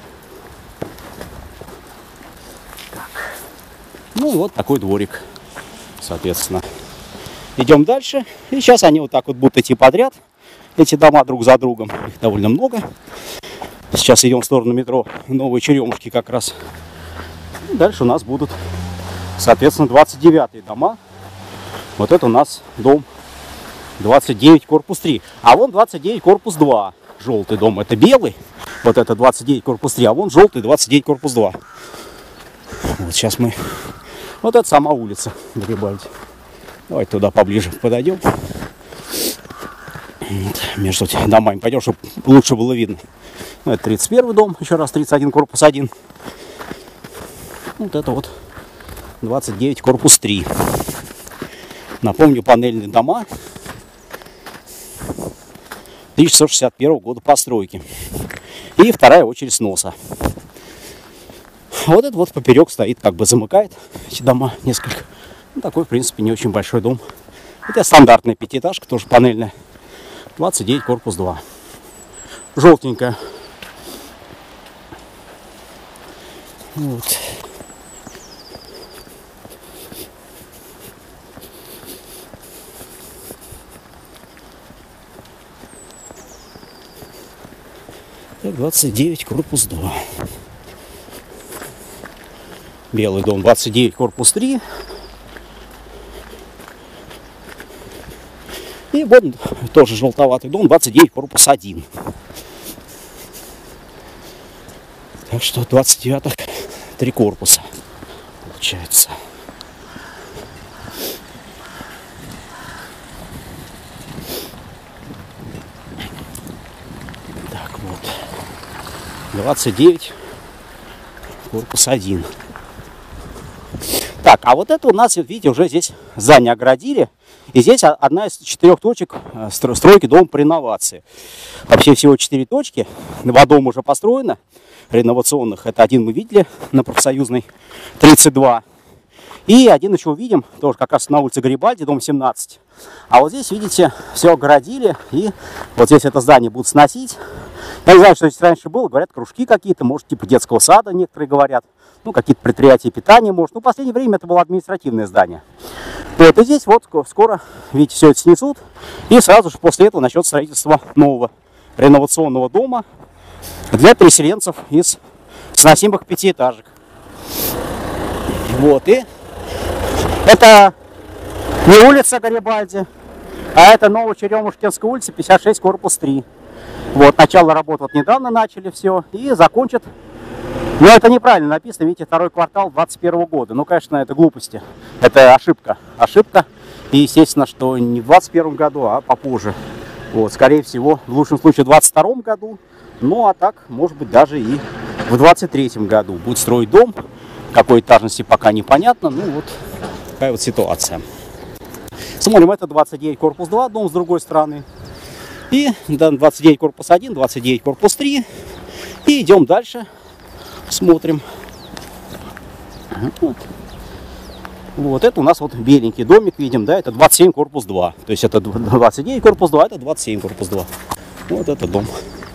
Так. Ну и вот такой дворик, соответственно. Идем дальше. И сейчас они вот так вот будут идти подряд. Эти дома друг за другом. Их довольно много. Сейчас идем в сторону метро Новые Черемушки как раз. И дальше у нас будут, соответственно, 29-е дома. Вот это у нас дом 29 корпус 3. А вон 29 корпус 2. Желтый дом. Это белый. Вот это 29 корпус 3. А вон желтый 29 корпус 2. Вот сейчас мы... Вот это сама улица Гарибальди. Давайте туда поближе подойдем. Вот, между этими домами пойдем, чтобы лучше было видно. Ну, это 31 дом. Еще раз 31 корпус 1. Вот это вот 29 корпус 3. Напомню, панельные дома 1961 года постройки. И вторая очередь сноса. Вот этот вот поперек стоит, как бы замыкает эти дома несколько. Ну, такой, в принципе, не очень большой дом. Это стандартная пятиэтажка, тоже панельная. 29 корпус 2. Желтенькая. Вот. Так, 29 корпус 2. Белый дом 29 корпус 3. И вот тоже желтоватый дом 29 корпус 1. Так что 29-х 3 корпуса получается. Так вот. 29 корпус 1. Так, а вот это у нас, видите, уже здесь здание оградили. И здесь одна из 4 точек стройки дома по реновации. Вообще всего 4 точки. 2 дома уже построено, реновационных. Это один мы видели на Профсоюзной, 32. И один еще увидим, тоже как раз на улице Гарибальди, дом 17. А вот здесь, видите, все огородили. И вот здесь это здание будут сносить. Я не знаю, что здесь раньше было. Говорят, кружки какие-то, может, типа детского сада, некоторые говорят. Ну, какие-то предприятия питания, может. Ну, в последнее время это было административное здание. Вот, и здесь вот скоро, видите, все это снесут. И сразу же после этого начнется строительство нового реновационного дома для переселенцев из сносимых пятиэтажек. Вот, и это не улица Гарибальди, а это Новочеремушкинская улица, 56, корпус 3. Вот, начало работ вот недавно начали все, и закончат. Но это неправильно написано, видите, 2-й квартал 21 года. Ну, конечно, это глупости. Это ошибка. Ошибка. И, естественно, что не в 21 году, а попозже. Вот, скорее всего, в лучшем случае в 22 году. Ну, а так, может быть, даже и в 23 году будет строить дом. Какой этажности пока непонятно. Ну, вот такая вот ситуация. Смотрим, это 29 корпус 2, дом с другой стороны. И 29 корпус 1, 29 корпус 3. И идем дальше. Смотрим. Вот это у нас вот беленький домик, видим, да, это 27 корпус 2. То есть это 29 корпус 2, это 27 корпус 2. Вот это дом,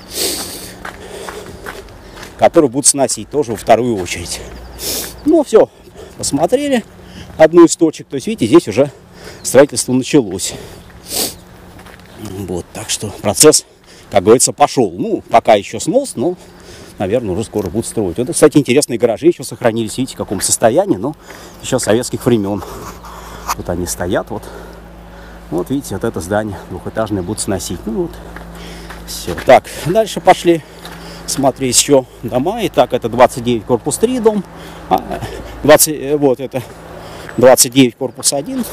который будут сносить тоже во вторую очередь. Ну все, посмотрели одну из точек. То есть, видите, здесь уже строительство началось. Вот, так что процесс, как говорится, пошел. Ну, пока еще снос, но, наверное, уже скоро будут строить. Вот, кстати, интересные гаражи еще сохранились. Видите, в каком состоянии, но еще советских времен. Вот они стоят, вот. Вот, видите, вот это здание двухэтажное будут сносить. Ну, вот, все. Так, дальше пошли смотреть еще дома. Итак, это 29 корпус 3 дом. Вот это 29 корпус 1.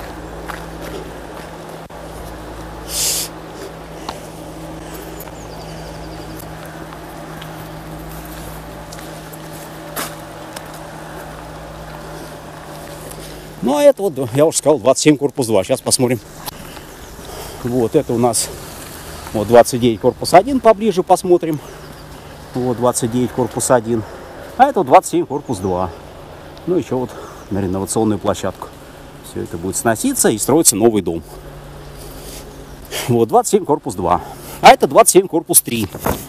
Ну, а это вот, я уже сказал, 27 корпус 2. Сейчас посмотрим. Вот, это у нас вот 29 корпус 1. Поближе посмотрим. Вот, 29 корпус 1. А это вот 27 корпус 2. Ну, еще вот на реновационную площадку. Все это будет сноситься и строится новый дом. Вот, 27 корпус 2. А это 27 корпус 3.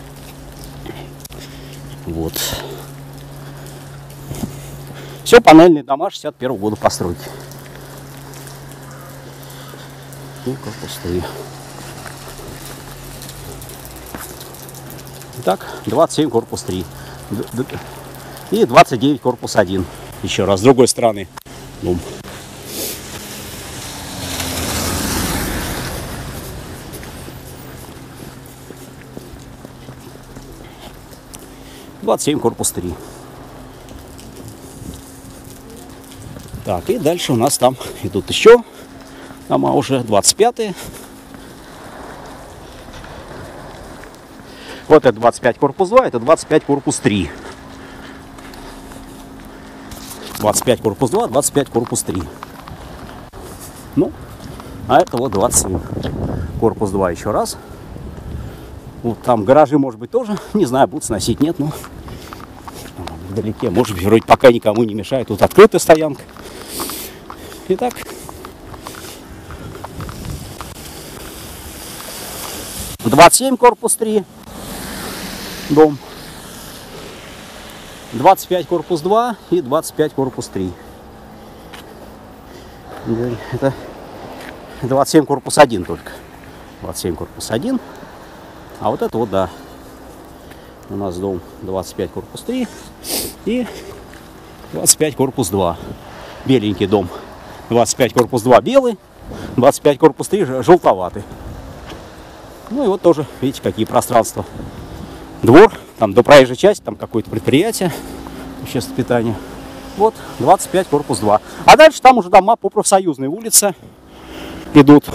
Вот. Все панельные дома 61 года постройки. И корпус 3. Итак, 27 корпус 3. И 29 корпус 1. Еще раз, с другой стороны дом. 27 корпус 3. Так, и дальше у нас там идут еще дома уже 25-е. Вот это 25 корпус 2, это 25 корпус 3. 25 корпус 2, 25 корпус 3. Ну, а это вот 27 корпус 2 еще раз. Вот там гаражи, может быть, тоже. Не знаю, будут сносить, нет, но вдалеке. Может быть, вроде пока никому не мешает. Тут открытая стоянка. Итак. «27 корпус 3. Дом. 25 корпус 2 и 25 корпус 3. Это 27 корпус 1 только. 27 корпус 1. А вот это вот, да. У нас дом 25 корпус 3 и 25 корпус 2. Беленький дом. 25 корпус 2 белый, 25 корпус 3 желтоватый. Ну и вот тоже, видите, какие пространства. Двор, там до проезжей части, там какое-то предприятие, общественное питание. Вот 25 корпус 2. А дальше там уже дома по Профсоюзной улице идут.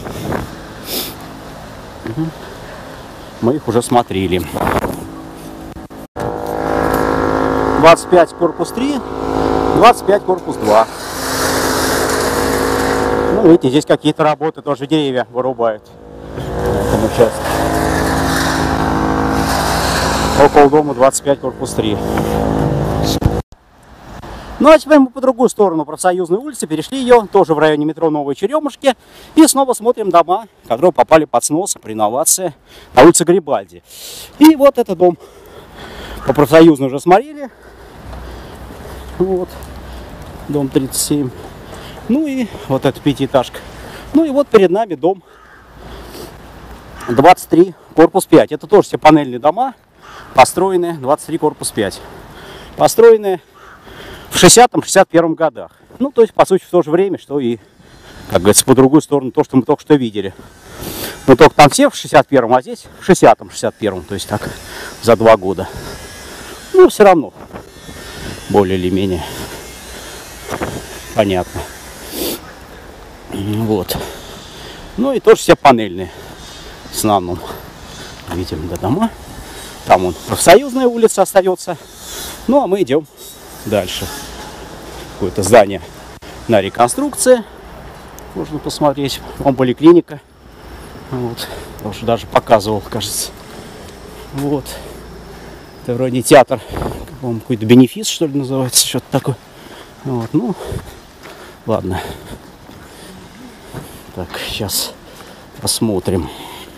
Мы их уже смотрели. 25 корпус 3, 25 корпус 2. Ну, видите, здесь какие-то работы, тоже деревья вырубают на этом участке. Около дома 25 корпус 3. Ну, а теперь мы по другую сторону Профсоюзной улицы перешли ее, тоже в районе метро Новые Черемушки. И снова смотрим дома, которые попали под снос при реновации на улице Гарибальди. И вот этот дом по Профсоюзной уже смотрели. Вот, дом 37. Ну и вот эта пятиэтажка. Ну и вот перед нами дом 23 корпус 5. Это тоже все панельные дома, построенные 23 корпус 5. Построенные в 60-61 годах. Ну, то есть, по сути, в то же время, что и, как говорится, по другую сторону, то, что мы только что видели. Но только там все в 61-м, а здесь в 60-61. То есть, так, за 2 года. Ну, все равно, более или менее понятно. Вот. Ну, и тоже все панельные. В основном. Видим, да, дома. Там вон Профсоюзная улица остается. Ну, а мы идем дальше. Какое-то здание на реконструкции. Можно посмотреть. Вон поликлиника. Вот. Я уже даже показывал, кажется. Вот. Это вроде театр. Какой-то бенефис, что ли, называется. Что-то такое. Вот. Ну, ладно. Так, сейчас посмотрим.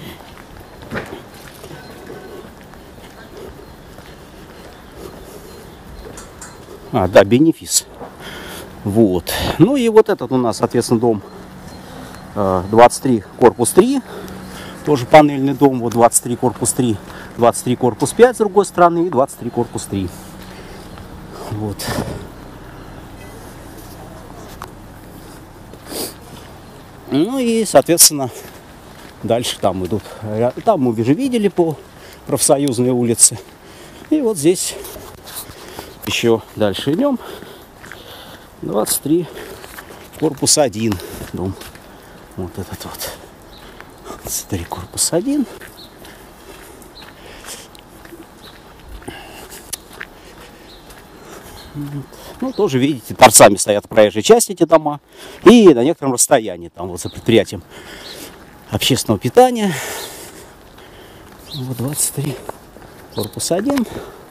А, да, бенефис. Вот. Ну и вот этот у нас, соответственно, дом 23 корпус 3. Тоже панельный дом. Вот 23 корпус 3. 23 корпус 5 с другой стороны. И 23 корпус 3. Вот. Ну и, соответственно, дальше там идут. Там мы уже видели по Профсоюзной улице. И вот здесь еще дальше идем. 23 корпус 1 дом. Вот этот вот. 23 корпус 1. Ну, тоже, видите, торцами стоят в проезжей части эти дома. И на некотором расстоянии, там вот за предприятием общественного питания. Вот 23 корпус 1.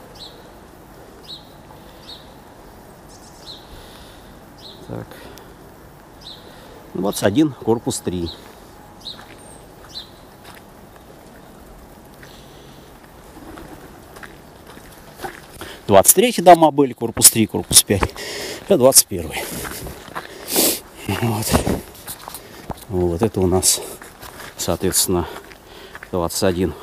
Так. 21 корпус 3. — 23 дома были, корпус 3, корпус 5. Это 21. Вот. Вот это у нас, соответственно, 21.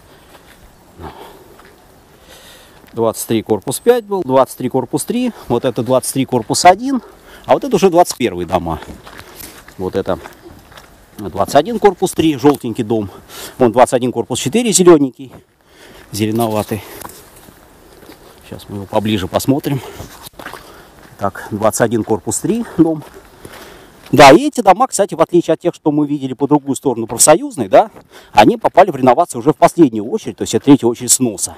23 корпус 5 был, 23 корпус 3. Вот это 23 корпус 1. А вот это уже 21 дома. Вот это 21 корпус 3, желтенький дом. Вон 21 корпус 4, зелененький, зеленоватый. Сейчас мы его поближе посмотрим. Так, 21 корпус 3 дом. Да, и эти дома, кстати, в отличие от тех, что мы видели по другую сторону профсоюзной, да, они попали в реновацию уже в последнюю очередь, то есть это третья очередь сноса.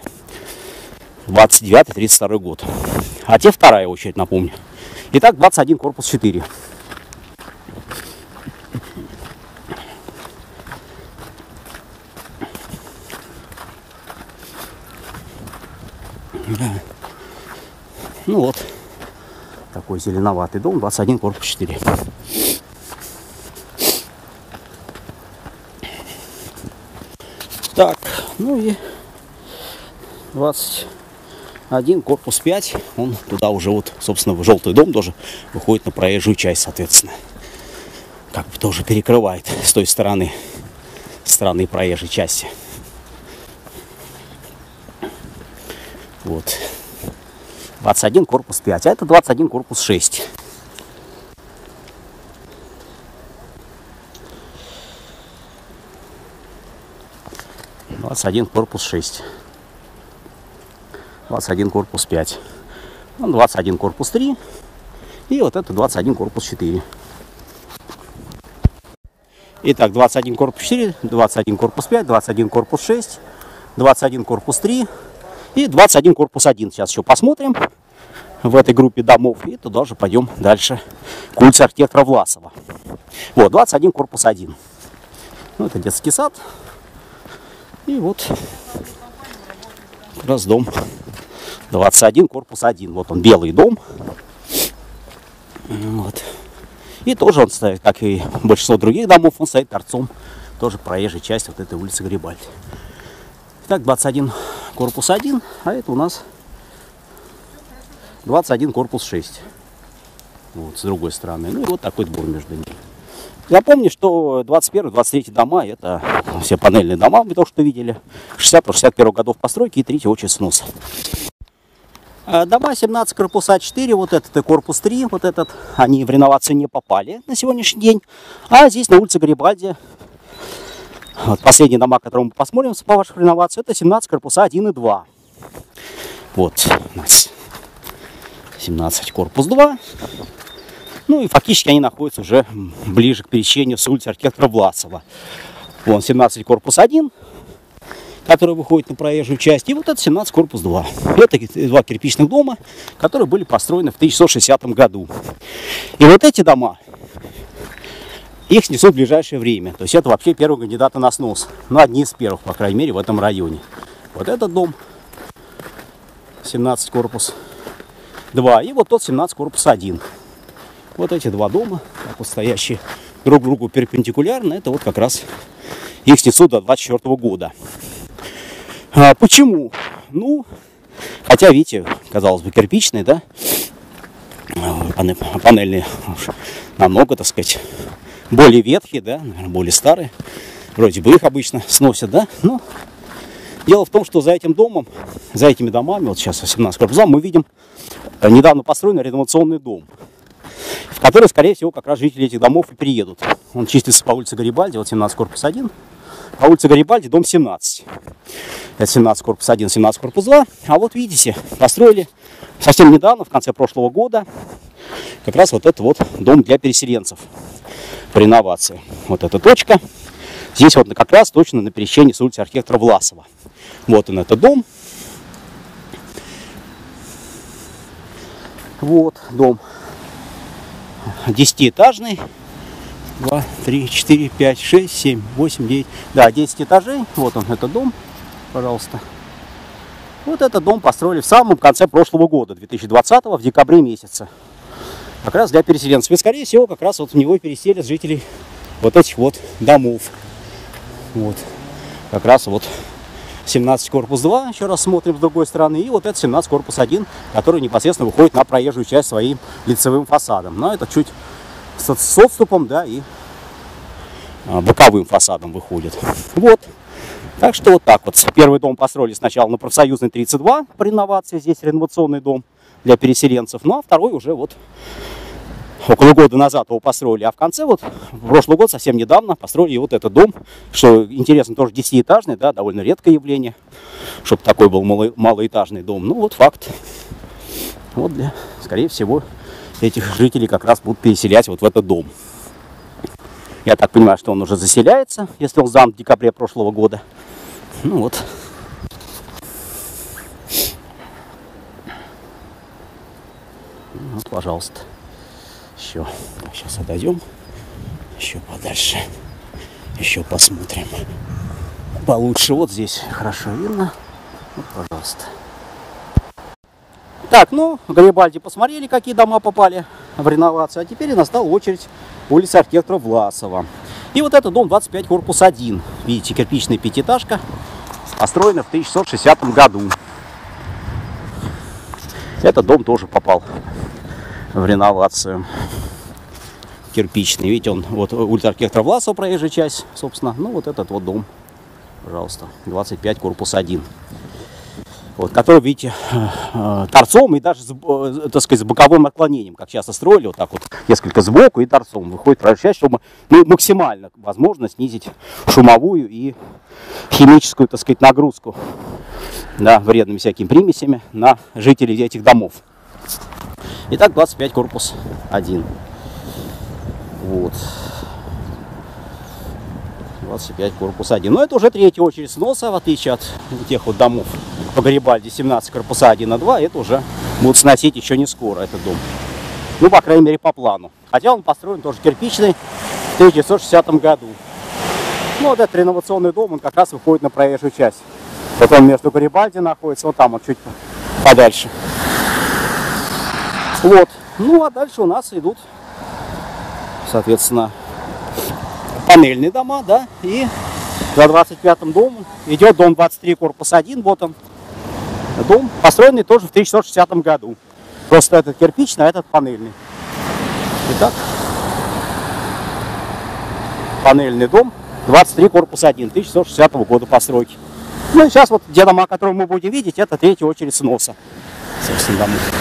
29-32 год. А те вторая очередь, напомню. Итак, 21 корпус 4. Ну вот, такой зеленоватый дом, 21 корпус 4. Так, ну и 21 корпус 5, он туда уже вот, собственно, в желтый дом тоже выходит на проезжую часть, соответственно. Как бы тоже перекрывает с той стороны проезжей части. Вот. 21 корпус 5, а это 21 корпус 6. (21 корпус 6). 21 корпус 5. 21 корпус 3. И вот это 21 корпус 4. Итак, 21 корпус 4, 21 корпус 5, 21 корпус 6, 21 корпус 3 и 21 корпус 1. Сейчас еще посмотрим в этой группе домов. И туда же пойдем дальше к улице архитектора Власова. Вот, 21 корпус 1. Ну, это детский сад. И вот как раз дом 21 корпус 1. Вот он, белый дом. Вот. И тоже он стоит, как и большинство других домов, он стоит торцом тоже проезжей части вот этой улицы Гарибальди. Итак, 21 корпус 1, а это у нас 21 корпус 6. Вот, с другой стороны. Ну и вот такой двор между ними. Я помню, что 21-23 дома, это все панельные дома, вы только что видели. 60-61 годов постройки и третья очередь сноса. Дома 17 корпуса 4, вот этот и корпус 3, вот этот, они в реновацию не попали на сегодняшний день. А здесь на улице Гарибальди, вот последние дома, которые мы посмотрим по вашей реновации, это 17 корпуса 1 и 2. Вот у нас 17 корпус 2. Ну и фактически они находятся уже ближе к пересечению с улицы архитектора Власова. Вон 17 корпус 1, который выходит на проезжую часть, и вот это 17 корпус 2. Это два кирпичных дома, которые были построены в 1960 году. И вот эти дома, их снесут в ближайшее время. То есть это вообще первые кандидаты на снос. Ну, одни из первых, по крайней мере, в этом районе. Вот этот дом 17 корпус 2 и вот тот 17 корпус 1. Вот эти два дома, так вот стоящие друг другу перпендикулярно, это вот как раз их снесут до 2024 года. Почему? Ну, хотя, видите, казалось бы, кирпичные, да, панельные намного, так сказать, более ветхие, да, наверное, более старые. Вроде бы их обычно сносят, да, но дело в том, что за этим домом, за этими домами, вот сейчас 17 корпусов, мы видим недавно построенный реновационный дом, в который, скорее всего, как раз жители этих домов и приедут. Он чистится по улице Гарибальди, вот 17 корпус 1. По улице Гарибальди дом 17. Это 17 корпус 1, 17 корпус 2. А вот видите, построили совсем недавно, в конце прошлого года, как раз вот этот вот дом для переселенцев по реновации. Вот эта точка. Здесь вот как раз точно на пересечении с улицы архитектора Власова. Вот он, этот дом. Вот дом 10-этажный. 2, 3, 4, 5, 6, 7, 8, 9. Да, 10 этажей. Вот он, этот дом. Пожалуйста. Вот этот дом построили в самом конце прошлого года, 2020, в декабре месяце. Как раз для переселенцев. И, скорее всего, как раз вот в него переселят жителей вот этих вот домов. Вот. Как раз вот 17 корпус 2, еще раз смотрим с другой стороны. И вот это 17 корпус 1, который непосредственно выходит на проезжую часть своим лицевым фасадом. Но это чуть с отступом, да, и боковым фасадом выходит. Вот. Так что вот так вот. Первый дом построили сначала на профсоюзной 32 по реновации. Здесь реновационный дом для переселенцев. Ну а второй уже вот около года назад его построили, а в конце, вот, в прошлый год, совсем недавно, построили вот этот дом, что интересно, тоже 10-этажный, да, довольно редкое явление, чтобы такой был малоэтажный дом. Ну, вот факт. Вот, скорее всего, этих жителей как раз будут переселять вот в этот дом. Я так понимаю, что он уже заселяется, если он сдан в декабре прошлого года. Ну вот. Вот, пожалуйста. Еще. Сейчас отойдем. Еще подальше. Еще посмотрим. Получше. Вот здесь хорошо видно. Вот, пожалуйста. Так, ну, в Гарибальди посмотрели, какие дома попали в реновацию. А теперь настала очередь улицы архитектора Власова. И вот этот дом 25, корпус 1. Видите, кирпичная пятиэтажка, построена в 1660 году. Этот дом тоже попал в реновацию. Кирпичный. Видите, он, вот улица архитектора Власова, проезжая часть, собственно. Ну, вот этот вот дом, пожалуйста, 25, корпус 1. Вот, который, видите, торцом и даже, так сказать, с боковым отклонением, как часто строили, вот так вот, несколько сбоку и торцом выходит проезжая часть, чтобы, ну, максимально возможно снизить шумовую и химическую, так сказать, нагрузку, да, вредными всякими примесями на жителей этих домов. Итак, 25, корпус 1. Вот. 25, корпус 1. Но это уже третья очередь сноса, в отличие от тех вот домов по Гарибальди 17, корпуса 1 и 2. Это уже будут сносить еще не скоро, этот дом. Ну, по крайней мере, по плану. Хотя он построен тоже кирпичный в 1960 году. Ну, вот этот реновационный дом, он как раз выходит на проезжую часть. Вот он между Гарибальди находится, вот там вот чуть подальше. Вот. Ну, а дальше у нас идут, соответственно, панельные дома, да, и за 25-м домом идет дом 23, корпус 1, вот он, дом, построенный тоже в 1960 году. Просто этот кирпичный, а этот панельный. Итак, панельный дом, 23, корпус 1, 1960 года постройки. Ну и сейчас вот те дома, которые мы будем видеть, это третья очередь сноса, собственно, домов.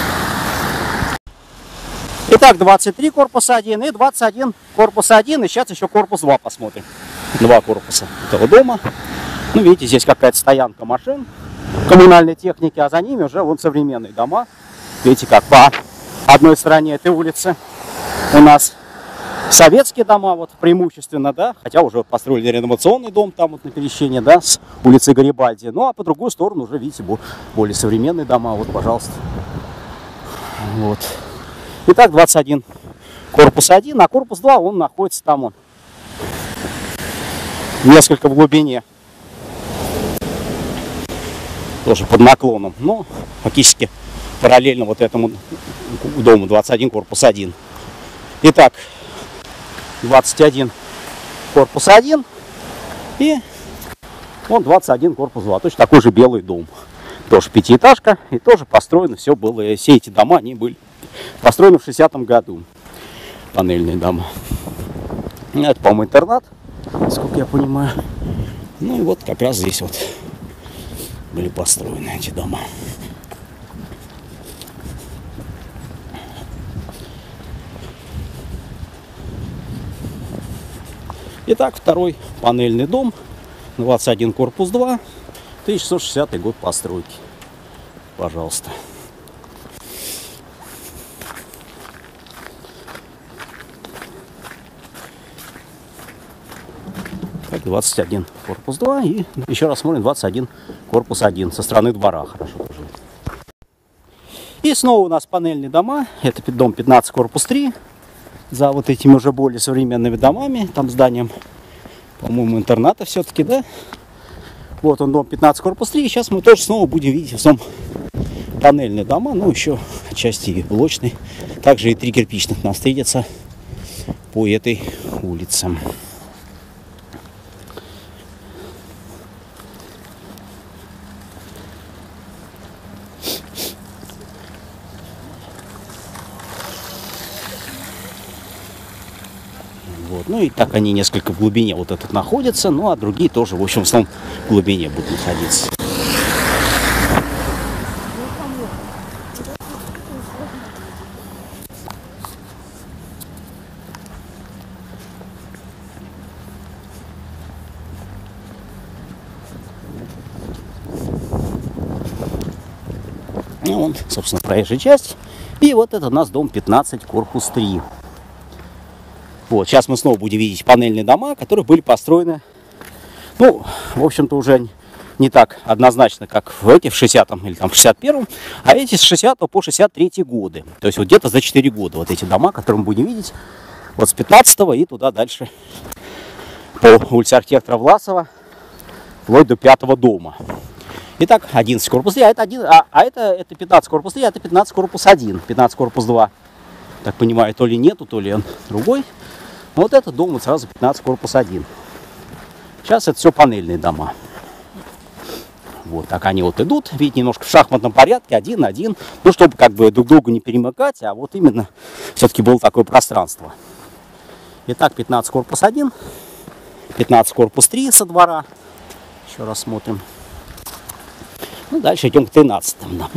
Итак, 23, корпус 1 и 21, корпус 1. И сейчас еще корпус 2 посмотрим. Два корпуса этого дома. Ну, видите, здесь какая-то стоянка машин коммунальной техники, а за ними уже вон современные дома. Видите, как по одной стороне этой улицы у нас советские дома, вот преимущественно, да, хотя уже построили реновационный дом там вот на пересечении, да, с улицы Гарибальди. Ну, а по другую сторону уже, видите, более современные дома. Вот, пожалуйста. Вот. Итак, 21, корпус 1, а корпус 2, он находится там, он несколько в глубине. Тоже под наклоном, но фактически параллельно вот этому дому, 21, корпус 1. Итак, 21, корпус 1 и вон 21, корпус 2. Точно такой же белый дом. Тоже пятиэтажка и тоже построено все было. Все эти дома, они были построены в 60-м году. Панельные дома. Это, по-моему, интернат, насколько я понимаю. Ну и вот как раз здесь вот были построены эти дома. Итак, второй панельный дом, 21, корпус 2, 1960 год постройки. Пожалуйста. Так, 21, корпус 2 и еще раз смотрим 21, корпус 1 со стороны двора. Хорошо. И снова у нас панельные дома. Это дом 15, корпус 3. За вот этими уже более современными домами, там зданием, по-моему, интерната все-таки, да? Вот он, дом 15, корпус 3. И сейчас мы тоже снова будем видеть в основном панельные дома, ну еще отчасти и блочные. Также и 3 кирпичных нам встретятся по этой улице. Вот. Ну и так они несколько в глубине вот этот находятся, ну а другие тоже, в общем, в основном в глубине будут находиться. Ну, вон, собственно, проезжая часть. И вот это у нас дом 15, корпус 3. Вот, сейчас мы снова будем видеть панельные дома, которые были построены, ну, в общем-то, уже не так однозначно, как в эти, в 60-м или там в 61-м, а эти с 60 по 63 годы. То есть вот где-то за 4 года вот эти дома, которые мы будем видеть, вот с 15-го и туда дальше по улице архитектора Власова, вплоть до 5-го дома. Итак, 11 корпус 3, а это 15 корпус 3, а это 15 корпус 1, 15 корпус 2. Так понимаю, то ли нету, то ли он другой. Но вот этот дом вот сразу 15 корпус 1. Сейчас это все панельные дома. Вот так они вот идут, видите, немножко в шахматном порядке, один, ну, чтобы как бы друг другу не перемыкать, а вот именно все-таки было такое пространство. Итак, 15 корпус 1, 15 корпус 3 со двора. Еще раз смотрим. Ну, дальше идем к 13 домам.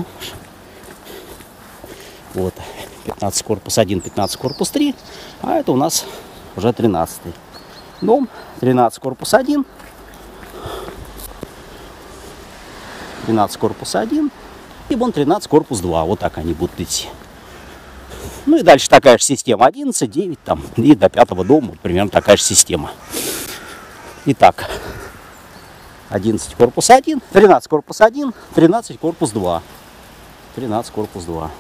Вот, 15 корпус 1, 15 корпус 3, а это у нас уже 13 дом, 13 корпус 1, 13 корпус 1 и вон 13 корпус 2, вот так они будут идти. Ну и дальше такая же система, 11, 9 там, и до 5-го дома вот примерно такая же система. Итак, 11 корпус 1, 13 корпус 1, 13 корпус 2, 13 корпус 2.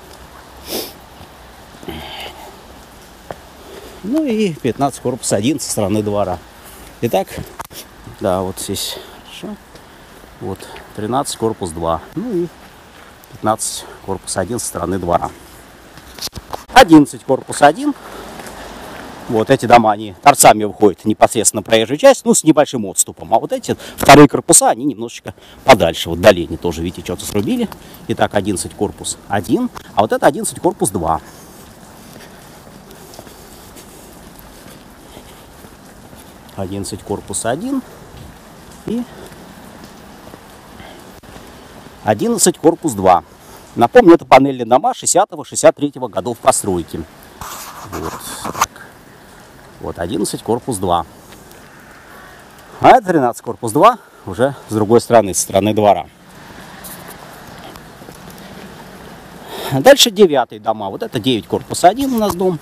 Ну и 15 корпус 1 со стороны двора. Итак, да, вот здесь хорошо. Вот 13 корпус 2. Ну и 15 корпус 1 со стороны двора. 11 корпус 1. Вот эти дома, они торцами выходят непосредственно на проезжую часть, ну с небольшим отступом. А вот эти вторые корпуса, они немножечко подальше. Вот вдали они тоже, видите, что-то срубили. Итак, 11 корпус 1. А вот это 11 корпус 2. 11 корпус 1 и 11 корпус 2. Напомню, это панельные дома 60-63 годов постройки. Вот 11 корпус 2. А это 13 корпус 2 уже с другой стороны, со стороны двора. Дальше 9 дома. Вот это 9 корпус 1 у нас дом.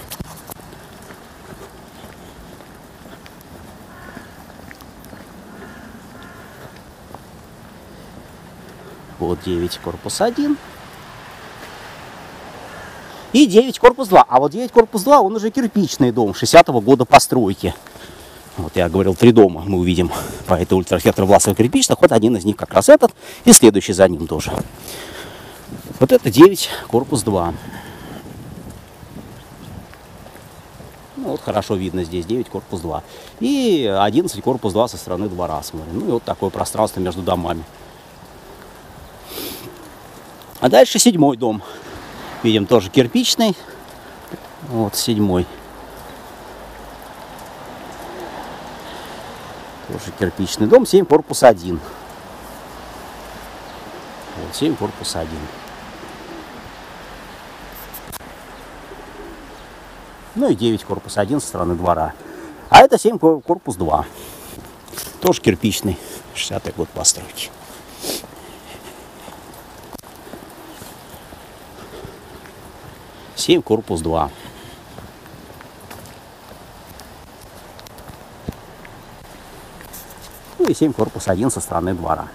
Вот 9 корпус 1. И 9 корпус 2. А вот 9 корпус 2, он уже кирпичный дом 60-го года постройки. Вот я говорил, 3 дома мы увидим по этой улице архитектора Власова кирпичных. Вот один из них как раз этот. И следующий за ним тоже. Вот это 9 корпус 2. Ну, вот хорошо видно здесь 9 корпус 2. И 11 корпус 2 со стороны двора. Смотрим. Ну и вот такое пространство между домами. А дальше 7 дом. Видим, тоже кирпичный. Вот 7. Тоже кирпичный дом. 7 корпус 1. Вот 7 корпус 1. Ну и 9 корпус 1 со стороны двора. А это 7 корпус 2. Тоже кирпичный. 60-й год постройки. Семь корпус 2. Ну и 7 корпус 1 со стороны двора.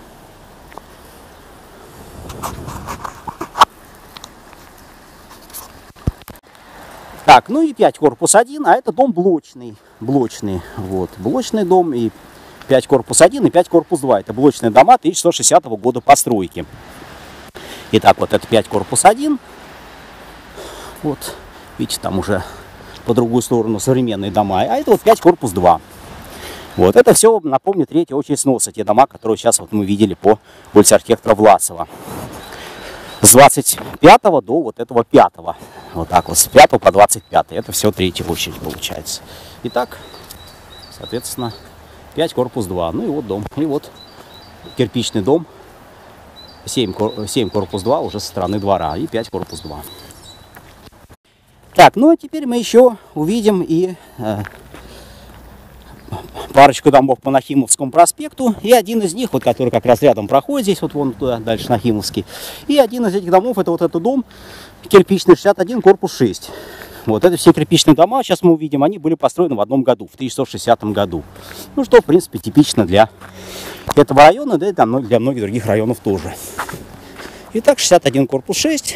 Так, ну и 5 корпус 1, а это дом блочный. Блочный. Вот, блочный дом и 5 корпус 1 и 5 корпус 2. Это блочные дома 1160 года постройки. Итак, вот это 5 корпус 1. Вот, видите, там уже по другую сторону современные дома. А это вот 5 корпус 2. Вот, это все, напомню, третья очередь сноса. Те дома, которые сейчас вот мы видели по улице архитектора Власова. С 25 до вот этого 5. Вот так вот, с 5 по 25. Это все третья очередь получается. Итак, соответственно, 5 корпус 2. Ну и вот дом. И вот кирпичный дом. 7 корпус 2 уже со стороны двора. И 5 корпус 2. Так, ну а теперь мы еще увидим и парочку домов по Нахимовскому проспекту, и один из них, вот который как раз рядом проходит, здесь вот вон туда, дальше Нахимовский, и один из этих домов, это вот этот дом, кирпичный 61, корпус 6. Вот это все кирпичные дома, сейчас мы увидим, они были построены в одном году, в 1960 году. Ну, что, в принципе, типично для этого района, да и для многих других районов тоже. Итак, 61, корпус 6.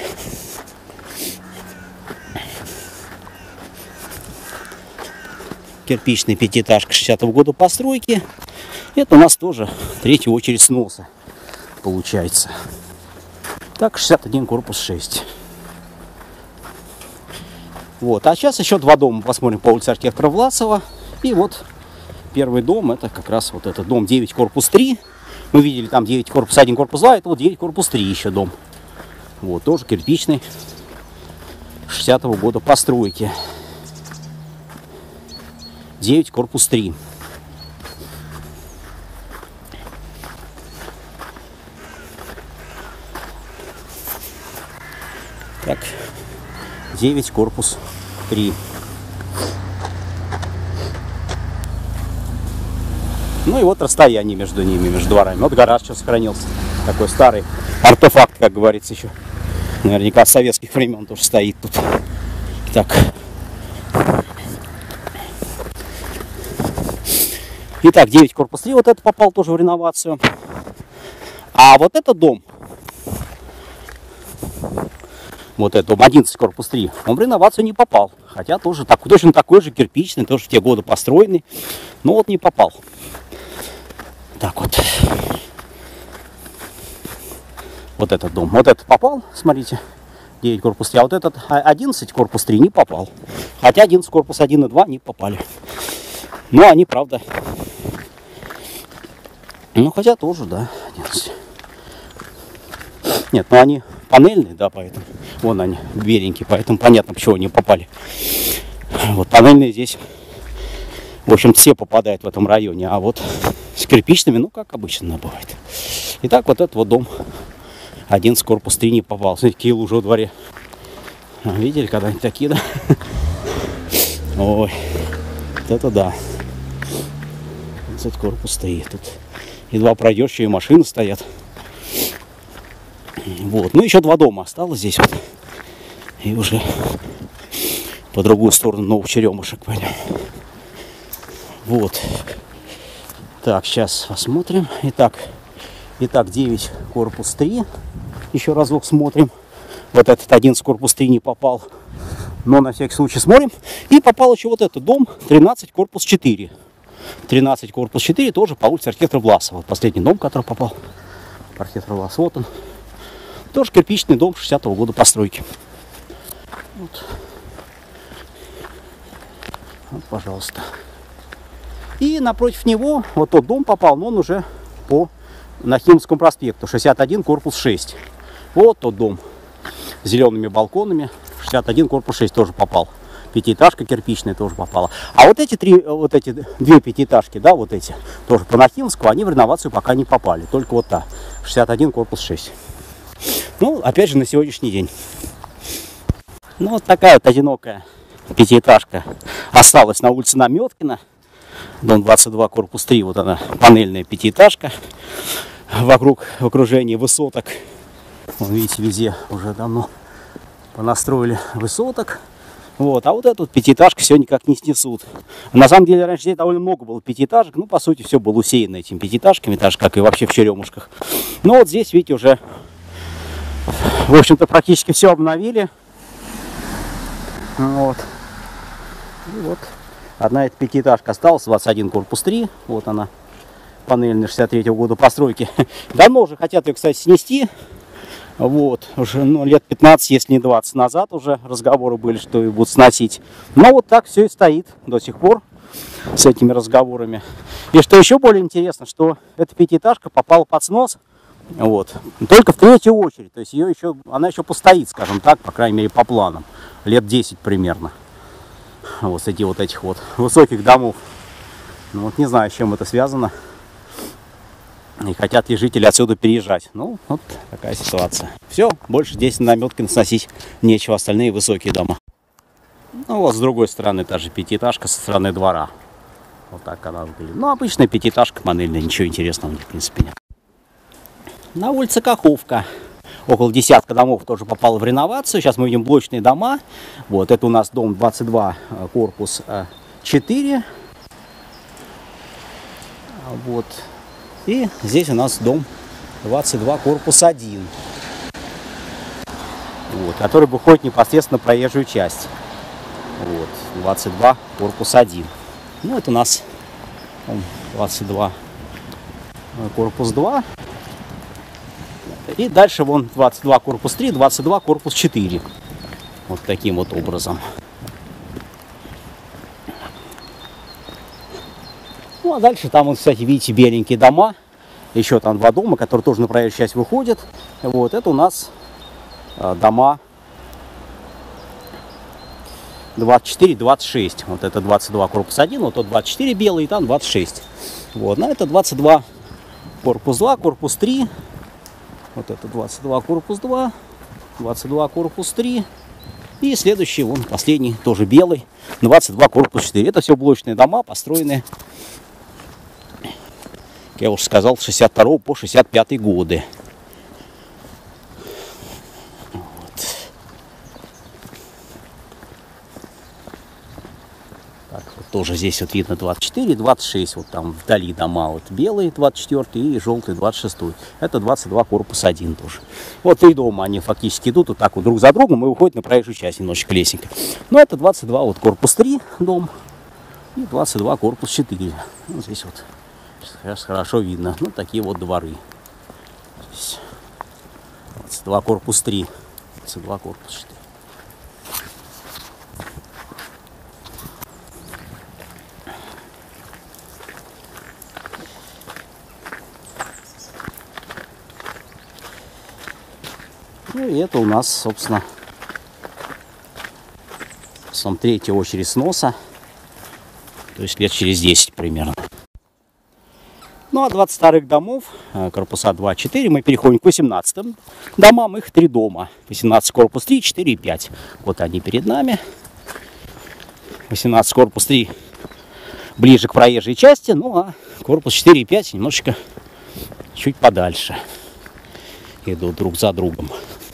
Кирпичная пятиэтажка 60-го года постройки. Это у нас тоже третья очередь сноса получается. Так, 61, корпус 6. Вот. А сейчас еще два дома посмотрим по улице архитектора Власова. И вот первый дом, это как раз вот этот дом 9, корпус 3. Мы видели там 9, корпус 1, корпус 2. Это вот 9, корпус 3 еще дом. Вот, тоже кирпичный 60-го года постройки. 9, корпус 3. Так, 9, корпус 3. Ну и вот расстояние между ними, между дворами. Вот гараж сейчас сохранился. Такой старый артефакт, как говорится, еще. Наверняка с советских времен тоже стоит тут. Так. Итак, 9, корпус 3. Вот это попал тоже в реновацию. А вот этот дом, вот этот дом 11, корпус 3, он в реновацию не попал. Хотя тоже точно такой же кирпичный, тоже в те годы построенный. Но вот не попал. Так вот. Вот этот дом. Вот этот попал, смотрите. 9, корпус 3. А вот этот 11, корпус 3 не попал. Хотя 11, корпус 1 и 2 не попали. Но они, правда... Ну, хотя тоже, да, 11. Нет, ну они панельные, да, поэтому... Вон они, беленькие, поэтому понятно, почему они попали. Вот панельные здесь, в общем, все попадают в этом районе. А вот с кирпичными, ну, как обычно бывает. Итак, вот этот вот дом 11, корпус 3 не попал. Смотрите, какие лужи во дворе. Видели когда-нибудь такие, да? Ой, вот это да. 11, корпус 3. Тут едва пройдешь, еще и машины стоят. Вот. Ну, еще два дома осталось здесь вот. И уже по другую сторону новых черемушек пойдем. Вот. Так, сейчас посмотрим. Итак, 9, корпус 3. Еще разок смотрим. Вот этот 11, корпус 3 не попал. Но на всякий случай смотрим. И попал еще вот этот дом 13, корпус 4. 13, корпус 4 тоже по улице архитектора Власова. Последний дом, который попал. Архитектор Власов. Вот он. Тоже кирпичный дом 60-го года постройки. Вот. Вот, пожалуйста. И напротив него вот тот дом попал, но он уже по Нахимовскому проспекту. 61, корпус 6. Вот тот дом с зелеными балконами. 61, корпус 6 тоже попал. Пятиэтажка кирпичная тоже попала. А вот эти две пятиэтажки, да, вот эти, тоже по Нахимовскому, они в реновацию пока не попали. Только вот та. 61, корпус 6. Ну, опять же, на сегодняшний день. Ну, вот такая вот одинокая пятиэтажка осталась на улице Наметкина. Дом 22, корпус 3. Вот она, панельная пятиэтажка. В окружении высоток. Вон, видите, везде уже давно понастроили высоток. Вот. А вот эту пятиэтажку все никак не снесут. На самом деле, раньше здесь довольно много было пятиэтажек. Ну, по сути, все было усеяно этими пятиэтажками, так же, как и вообще в Черемушках. Но вот здесь, видите, уже, в общем-то, практически все обновили. Вот. И вот одна эта пятиэтажка осталась, 21, корпус 3. Вот она, панельная 63-го года постройки. Давно уже хотят ее, кстати, снести. Вот, уже лет 15, если не 20 назад уже разговоры были, что ее будут сносить. Но вот так все и стоит до сих пор с этими разговорами. И что еще более интересно, что эта пятиэтажка попала под снос вот, только в третью очередь. То есть она еще постоит, скажем так, по крайней мере по планам. Лет 10 примерно. Вот среди вот этих вот высоких домов. Ну вот не знаю, с чем это связано. И хотят ли жители отсюда переезжать. Ну, вот такая ситуация. Все, больше здесь на Наметкино сносить нечего. Остальные высокие дома. Ну вот с другой стороны та же пятиэтажка со стороны двора. Вот так она выглядит. Ну, обычная пятиэтажка панельная, ничего интересного в принципе нет. На улице Каховка. Около десятка домов тоже попало в реновацию. Сейчас мы видим блочные дома. Вот, это у нас дом 22, корпус 4. Вот. И здесь у нас дом 22, корпус 1. Вот, который выходит непосредственно на проезжую часть. Вот, 22, корпус 1. Ну, это у нас 22, корпус 2. И дальше вон 22, корпус 3, 22, корпус 4. Вот таким вот образом. Ну, а дальше там, вот, кстати, видите, беленькие дома. Еще там два дома, которые тоже на проезжую часть выходят. Вот, это у нас дома 24, 26. Вот это 22, корпус 1, вот тот 24 белый, и там 26. Вот, на это 22, корпус 2, корпус 3. Вот это 22, корпус 2, 22, корпус 3. И следующий, вон, последний, тоже белый, 22, корпус 4. Это все блочные дома, построенные, как я уже сказал, с 62 по 65 годы. Вот. Так, вот тоже здесь вот видно 24, 26. Вот там вдали дома. Вот белый 24 и желтый 26. Это 22, корпус 1 тоже. Вот три дома, они фактически идут вот так вот друг за другом и выходят на проезжую часть немножечко лесенько. Но это 22, вот корпус 3 дом и 22, корпус 4. Вот здесь вот сейчас хорошо видно. Ну, такие вот дворы. Здесь 22, корпус 3, 22, корпус 4. Ну и это у нас, собственно, третья очередь сноса. То есть лет через 10 примерно. Ну а 20 старых домов, корпуса 2, 4, мы переходим к 18 домам. Их 3 дома. 18 корпус 3, 4 и 5. Вот они перед нами. 18 корпус 3 ближе к проезжей части. Ну а корпус 4 и 5 немножечко чуть подальше. Идут друг за другом.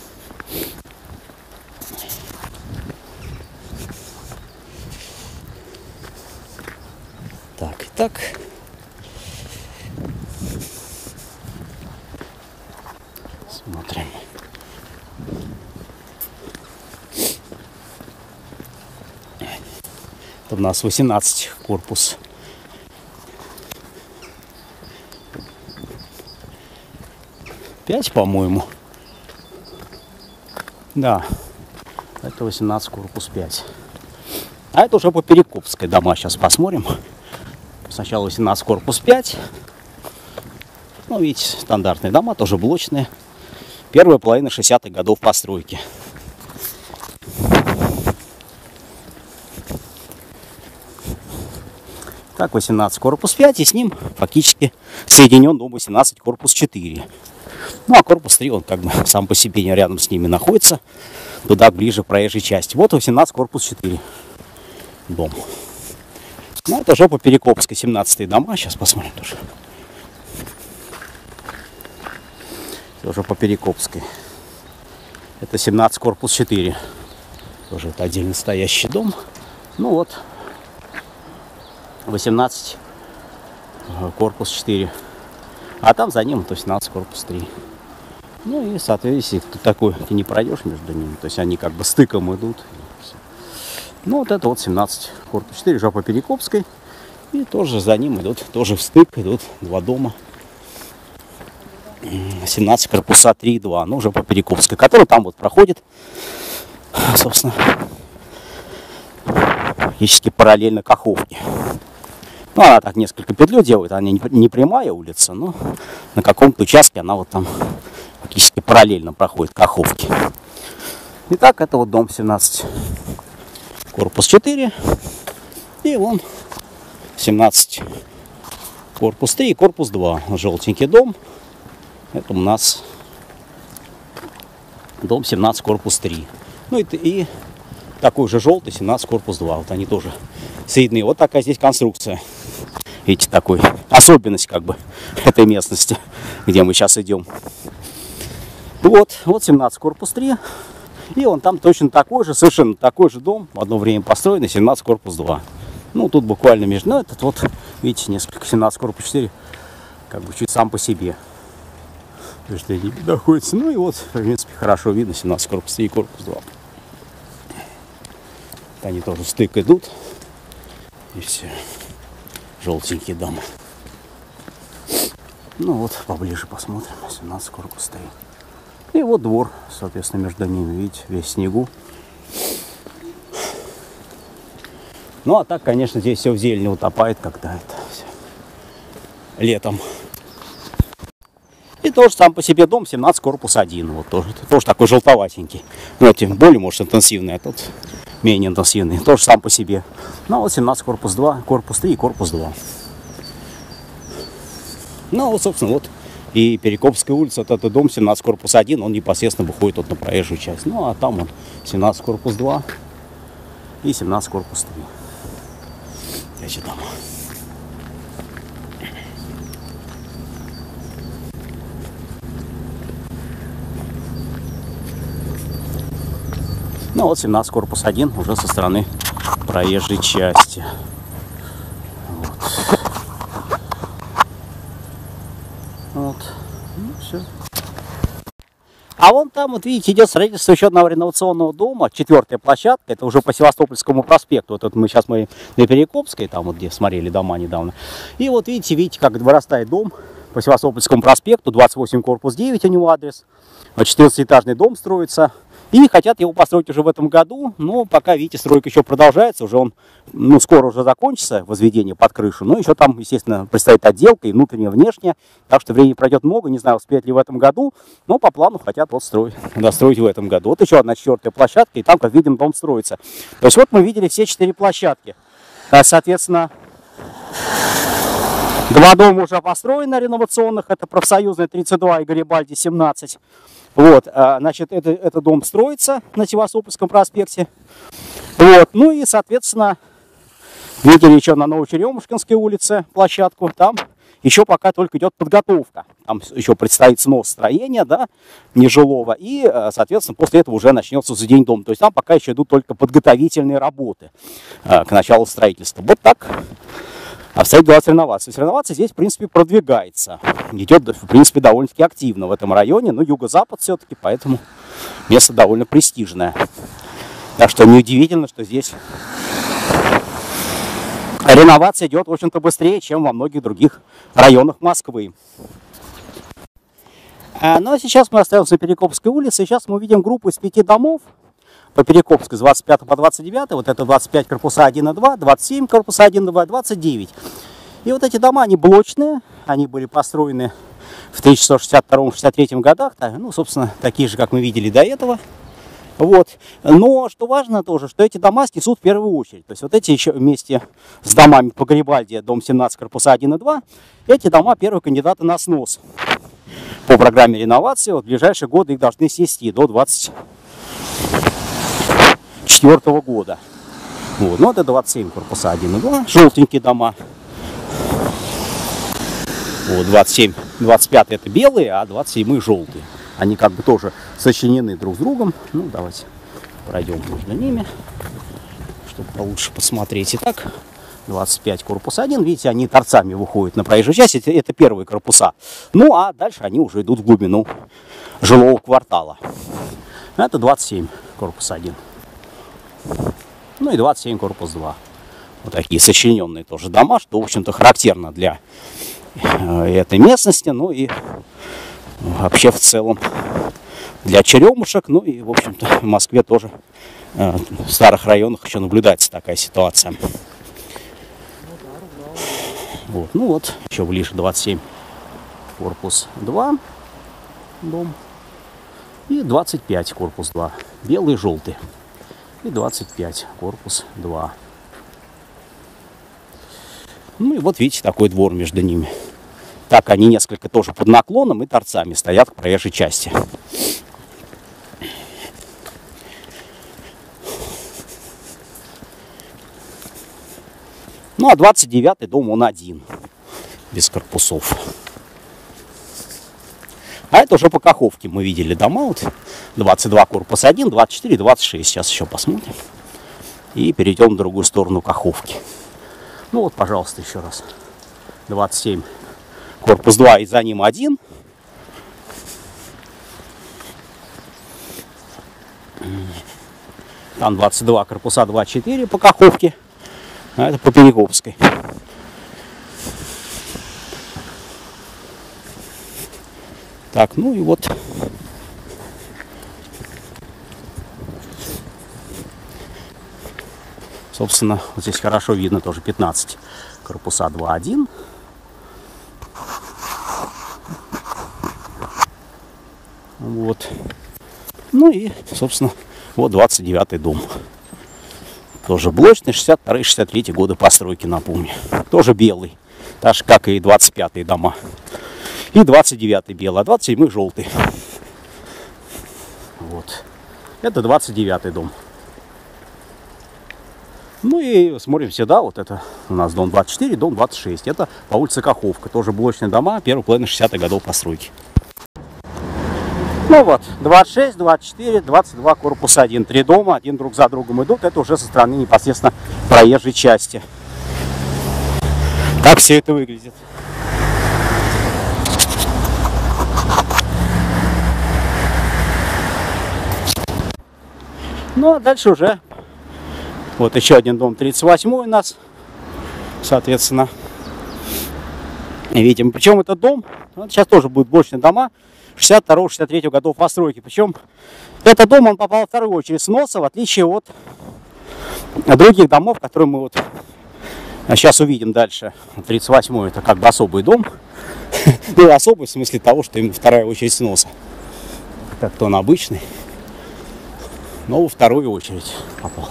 Так, итак. Смотрим. Это у нас 18 корпус. По-моему. Да. Это 18 корпус 5. А это уже по Перекопской дома. Сейчас посмотрим. Сначала 18 корпус 5. Ну, видите, стандартные дома, тоже блочные. Первая половина 60-х годов постройки. Так, 18 корпус 5, и с ним фактически соединен дом 18 корпус 4. Ну, а корпус 3, он как бы сам по себе рядом с ними находится, туда ближе к проезжей части. Вот 18 корпус 4 дом. Ну, это уже по Перекопской 17-е дома. Сейчас посмотрим тоже. Это уже по Перекопской. Это 17 корпус 4. Тоже это отдельно стоящий дом. Ну вот. 18 корпус 4. А там за ним 18 корпус 3. Ну и, соответственно, если тут такой ты не пройдешь между ними, то есть они как бы стыком идут. Ну вот это вот 17 корпус 4, уже по Перекопской. И тоже за ним идут, тоже в стык идут два дома. 17 корпуса 3 и 2, ну уже по Перекопской, который там вот проходит, собственно, практически параллельно Каховке. Ну, она так несколько петлю делает, она не прямая улица, но на каком-то участке она вот там практически параллельно проходит Каховке. Итак, это вот дом 17 корпус 4 и вон 17 корпус 3 и корпус 2. Желтенький дом. Это у нас дом 17 корпус 3. Ну и такой же желтый 17 корпус 2. Вот они тоже соединены. Вот такая здесь конструкция. видите, такой особенность как бы этой местности, где мы сейчас идем. Вот 17 корпус 3. И он там точно такой же, совершенно такой же дом, в одно время построенный, 17 корпус 2. Ну, тут буквально между, ну, этот вот, видите, несколько, 17 корпус 4, как бы чуть сам по себе. Между ними находится. Ну и вот, в принципе, хорошо видно 17 корпус 3 и корпус 2. Они тоже в стык идут. И все. Желтенькие дома. Ну вот, поближе посмотрим. 17 корпус 3. И вот двор, соответственно, между ними, видите, весь в снегу. Ну, а так, конечно, здесь все в зелени утопает, когда это все летом. И тоже сам по себе дом 17 корпус 1. Вот тоже такой желтоватенький. Ну, тем более, может, интенсивный, а тут менее интенсивный. Тоже сам по себе. Ну, вот 17 корпус 2, корпус 3 и корпус 2. Ну, вот, собственно, вот. И Перекопская улица, вот этот дом 17 корпус 1, он непосредственно выходит вот на проезжую часть. Ну, а там он 17 корпус 2 и 17 корпус 3. Эти дома. Ну, вот 17 корпус 1 уже со стороны проезжей части. Вот. Ну, все. А вон там, вот видите, идет строительство еще одного реновационного дома, 4-я площадка, это уже по Севастопольскому проспекту. Вот мы сейчас на Перекопской, там вот где смотрели дома недавно. И вот видите, как вырастает дом по Севастопольскому проспекту, 28 корпус 9 у него адрес, 14-этажный дом строится. И хотят его построить уже в этом году, но пока, видите, стройка еще продолжается, уже он, ну, скоро уже закончится, возведение под крышу, но еще там, естественно, предстоит отделка и внутренняя, и внешняя, так что времени пройдет много, не знаю, успеют ли в этом году, но по плану хотят вот достроить в этом году. Вот еще одна 4-я площадка, и там, как видим, дом строится. То есть вот мы видели все 4 площадки, соответственно, 2 дома уже построены реновационных, это Профсоюзная 32 и Гарибальди 17. Вот, значит, этот дом строится на Севастопольском проспекте. Вот, ну и, соответственно, видели еще на Новочеремушкинской улице площадку. Там еще пока только идет подготовка. Там еще предстоит снос строения, да, нежилого. И, соответственно, после этого уже начнется возведение дома. То есть там пока еще идут только подготовительные работы к началу строительства. Вот так обстоит дела с реновацией. Реновация здесь, в принципе, продвигается. Идет, в принципе, довольно-таки активно в этом районе. Но юго-запад все-таки, поэтому место довольно престижное. Так что неудивительно, что здесь реновация идет, в общем-то, быстрее, чем во многих других районах Москвы. Ну а сейчас мы остаемся на Перекопской улице. Сейчас мы увидим группу из 5 домов. По Перекопской с 25 по 29, вот это 25 корпуса 1 и 2, 27 корпуса 1 и 2, 29. И вот эти дома, они блочные, они были построены в 1962-63 годах, ну, собственно, такие же, как мы видели до этого. Вот. Но, что важно тоже, что эти дома снесут в первую очередь. То есть вот эти еще вместе с домами по Гарибальди, дом 17 корпуса 1 и 2, эти дома первые кандидаты на снос. По программе реновации вот в ближайшие годы их должны снести до 2024 года. Вот. Ну, это 27 корпуса 1 и 2, желтенькие дома. Вот, 27, 25 это белые, а 27 желтые. Они как бы тоже сочинены друг с другом. Ну, давайте пройдем между ними, чтобы получше посмотреть. Итак, 25 корпус 1, видите, они торцами выходят на проезжую часть. Это первые корпуса. Ну, а дальше они уже идут в глубину жилого квартала. Это 27 корпус 1. Ну и 27 корпус 2. Вот такие сочиненные тоже дома, что, в общем-то, характерно для этой местности. Ну и вообще в целом для черемушек. Ну и, в общем-то, в Москве тоже в старых районах еще наблюдается такая ситуация. Вот. Ну вот, еще ближе 27 корпус 2 дом. И 25 корпус 2. Белый и желтый. И 25 корпус 2. Ну и вот видите, такой двор между ними. Так они несколько тоже под наклоном и торцами стоят к проезжей части. Ну а 29-й дом он один. без корпусов. А это уже по Каховке мы видели дома. Вот 22 корпус 1, 24, 26. Сейчас еще посмотрим. И перейдем в другую сторону Каховки. Ну вот, пожалуйста, еще раз. 27 корпус 2 и за ним 1. Там 22 корпуса 2, 4 по Каховке. А это по Перекопской. Так, ну и вот. Собственно, вот здесь хорошо видно тоже 15 корпуса 2, 1. Вот. Ну и, собственно, вот 29-й дом. Тоже блочный, 62-63 годы постройки, напомню. Тоже белый. Так же, как и 25-е дома. И 29-й белый, а 27-й желтый. Вот. Это 29-й дом. Ну и смотрим сюда. Вот это у нас дом 24, дом 26. Это по улице Каховка. Тоже блочные дома первой половины 60-х годов постройки. Ну вот, 26, 24, 22, корпус 1. Три дома, один друг за другом идут. Это уже со стороны непосредственно проезжей части. Так все это выглядит. Ну а дальше уже вот еще один дом 38 у нас, соответственно, видим. Причем этот дом, вот сейчас тоже будут блочные дома 62-63 годов постройки. Причем этот дом, он попал в вторую очередь сноса, в отличие от других домов, которые мы вот сейчас увидим дальше. 38-й это как бы особый дом. Ну, особый в смысле того, что именно вторая очередь сноса. Так-то он обычный. Но во вторую очередь попал.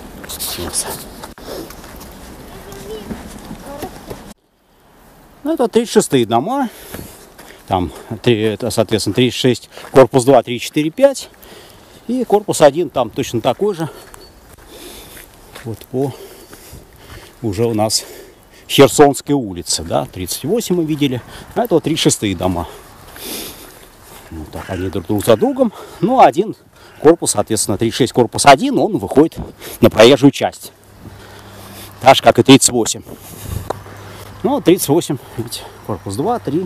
Ну, это 36-е дома. Там, это, соответственно, 36, корпус 2, 3, 4, 5. И корпус 1 там точно такой же. Вот по уже у нас Херсонской улице, да, 38 мы видели. А это вот 36-е дома. Вот так они друг за другом. Ну, один корпус, соответственно, 36 корпус 1, он выходит на проезжую часть. Так же, как и 38. Ну, 38, видите, корпус 2, 3,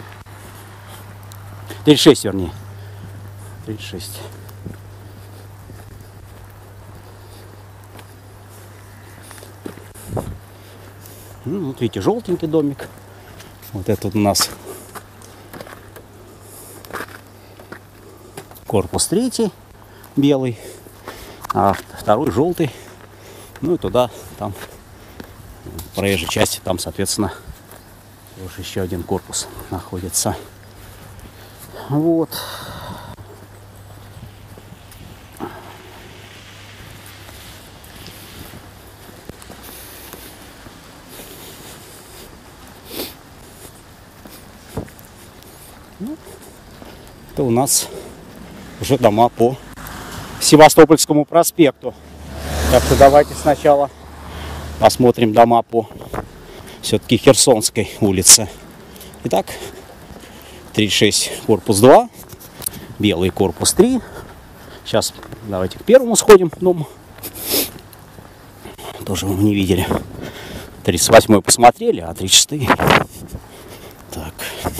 36, вернее. 36. Ну, вот видите, желтенький домик. Вот этот у нас корпус 3, белый, а второй желтый. Ну и туда, там, в проезжей части, там, соответственно, уже еще один корпус находится. Вот. Ну, это у нас уже дома по Севастопольскому проспекту. Так что давайте сначала посмотрим дома по все-таки Херсонской улице. Итак, 36 корпус 2, белый корпус 3. Сейчас давайте к первому сходим дому. Тоже мы не видели. 38-й посмотрели, а 36-й. Так.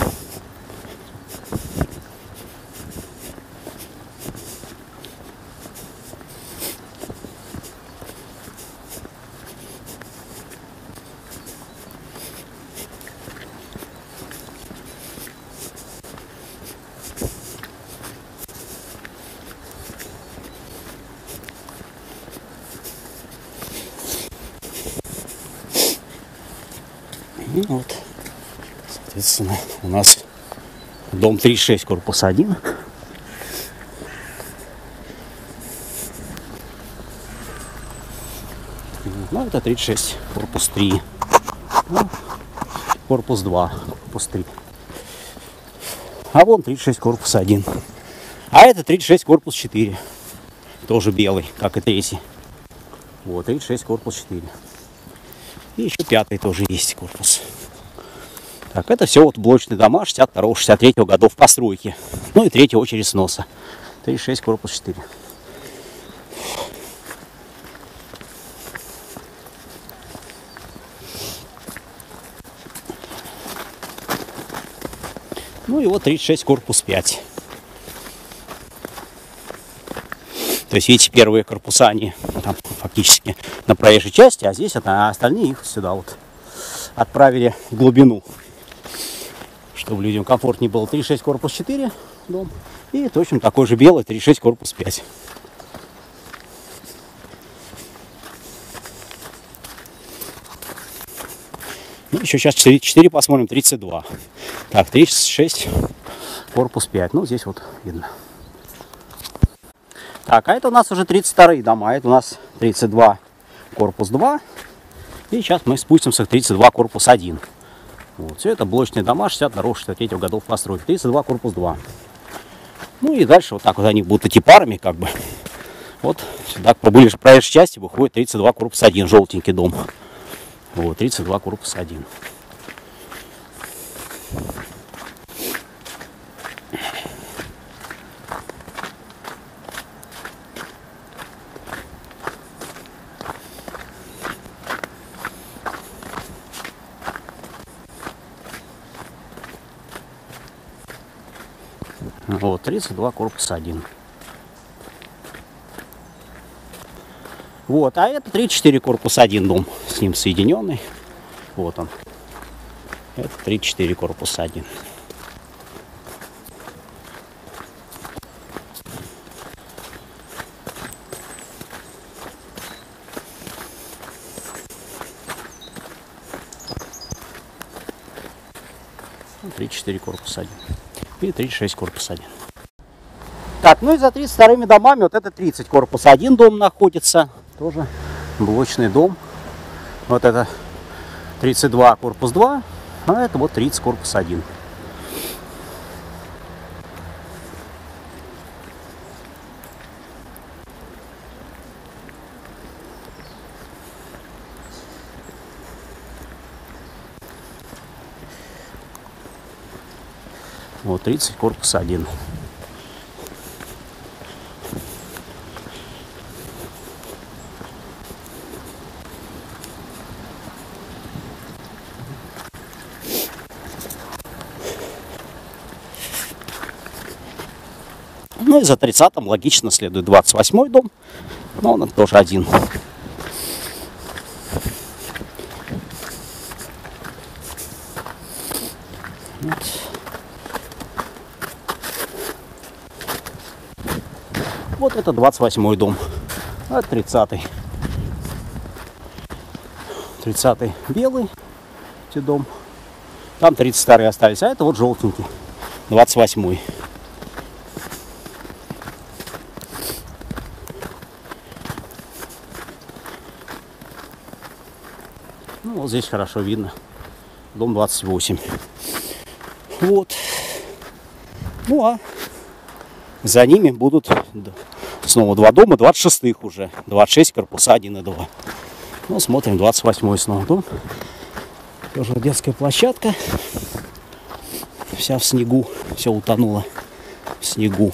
Ну, вот, соответственно, у нас дом 36, корпус 1. Ну, это 36, корпус 3. Ну, корпус 2, корпус 3. А вон 36, корпус 1. А это 36, корпус 4. Тоже белый, как и третий. Вот, 36, корпус 4. И еще 5-й тоже есть корпус. Так, это все вот блочные дома 62-63 годов постройки. Ну и третья очередь сноса. 36, корпус 4. Ну и вот 36, корпус 5. То есть, видите, первые корпуса, они там фактически на проезжей части, а здесь а остальные их сюда вот отправили в глубину. Чтобы людям комфортнее было. 36, корпус 4 дом. И точно такой же белый 36, корпус 5. Ну, еще сейчас 4 посмотрим, 32. Так, 36, корпус 5. Ну, здесь вот видно. Так, а это у нас уже 32 дома. Это у нас 32, корпус 2. И сейчас мы спустимся к 32, корпус 1. Вот, все это блочные дома 62-63 годов постройки. 32, корпус 2. Ну и дальше вот так вот они будут идти парами, как бы. Вот сюда по ближе проезжей части выходит 32, корпус 1, желтенький дом. Вот, 32, корпус 1. Вот, 32, корпус 1. Вот, а это 34, корпус 1 дом, с ним соединенный. Вот он. Это 34, корпус 1. Ну, 34, корпус 1. И 36, корпус 1. Так, ну и за 32 домами вот это 30, корпус 1 дом находится. Тоже блочный дом. Вот это 32, корпус 2. А это вот 30, корпус 1. Вот 30, корпус 1. Ну и за 30-м логично следует 28 дом. Но он тоже один. Вот. Вот это 28 дом. А 30-й. 30-й белый дом. Там 32-й остались. А это вот желтенький. 28-й. Ну, вот здесь хорошо видно. Дом 28. Вот. Ну, а за ними будут снова два дома, 26-х уже. 26, корпуса 1 и 2. Ну, смотрим, 28-й снова дом. Тоже детская площадка. Вся в снегу. Все утонуло в снегу.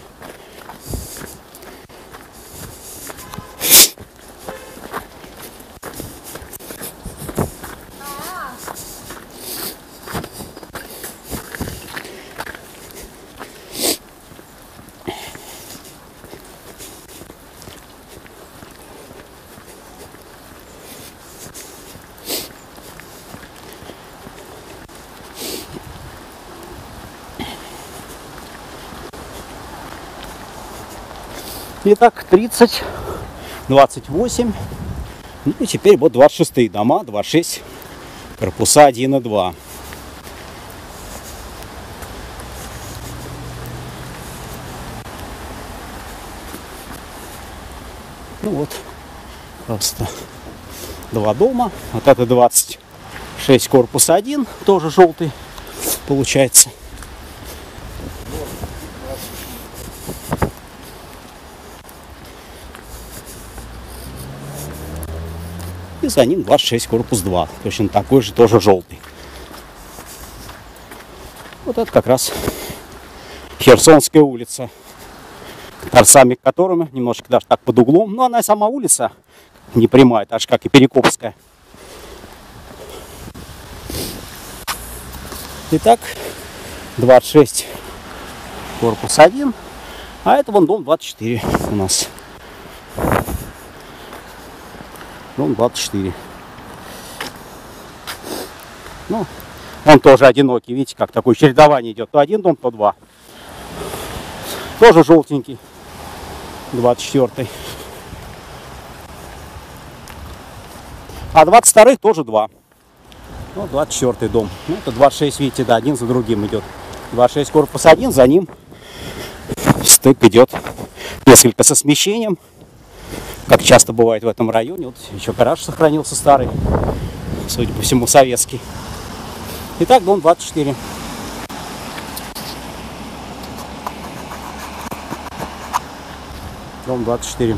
Итак, 30, 28. Ну и теперь вот 26 дома, 26, корпуса 1 и 2. Ну вот, просто два дома. Вот это 26, корпус 1, тоже желтый получается. И за ним 26, корпус 2. Точно такой же, тоже желтый. Вот это как раз Херсонская улица, торцами к которым немножко даже так под углом. Но она сама улица не прямая, так же как и Перекопская. Итак, 26 корпус 1, а это вон дом 24 у нас. Дом 24. Ну, он тоже одинокий, видите, как такое чередование идет. То один дом, то два. Тоже желтенький, 24. А 22 тоже два. Ну, 24 дом. Ну, это 26, видите, да, один за другим идет. 26 корпус 1, за ним стык идет несколько со смещением, как часто бывает в этом районе. Вот еще гараж сохранился старый, судя по всему, советский. Итак, дом 24. Дом 24.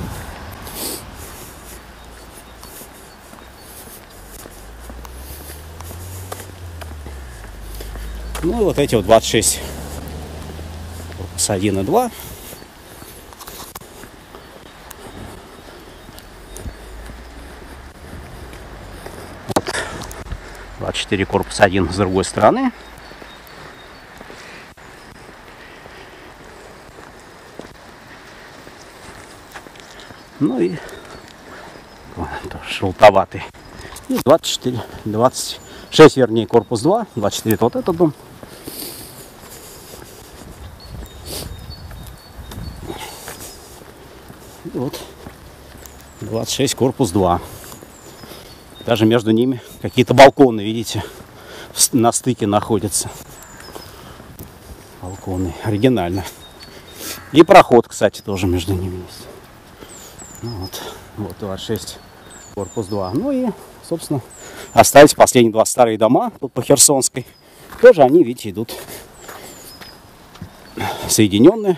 Ну и вот эти вот 26 корпус 1 и 2. Вот 24 корпус 1 с другой стороны. Ну и желтоватый. И 24, 26, вернее, корпус 2, 24 вот этот дом. И вот 26 корпус 2. Даже между ними какие-то балконы, видите, на стыке находятся. Балконы, оригинально. И проход, кстати, тоже между ними есть. Ну вот 26 корпус 2. Ну и, собственно, остались последние два старые дома тут по Херсонской. Тоже они, видите, идут соединенные.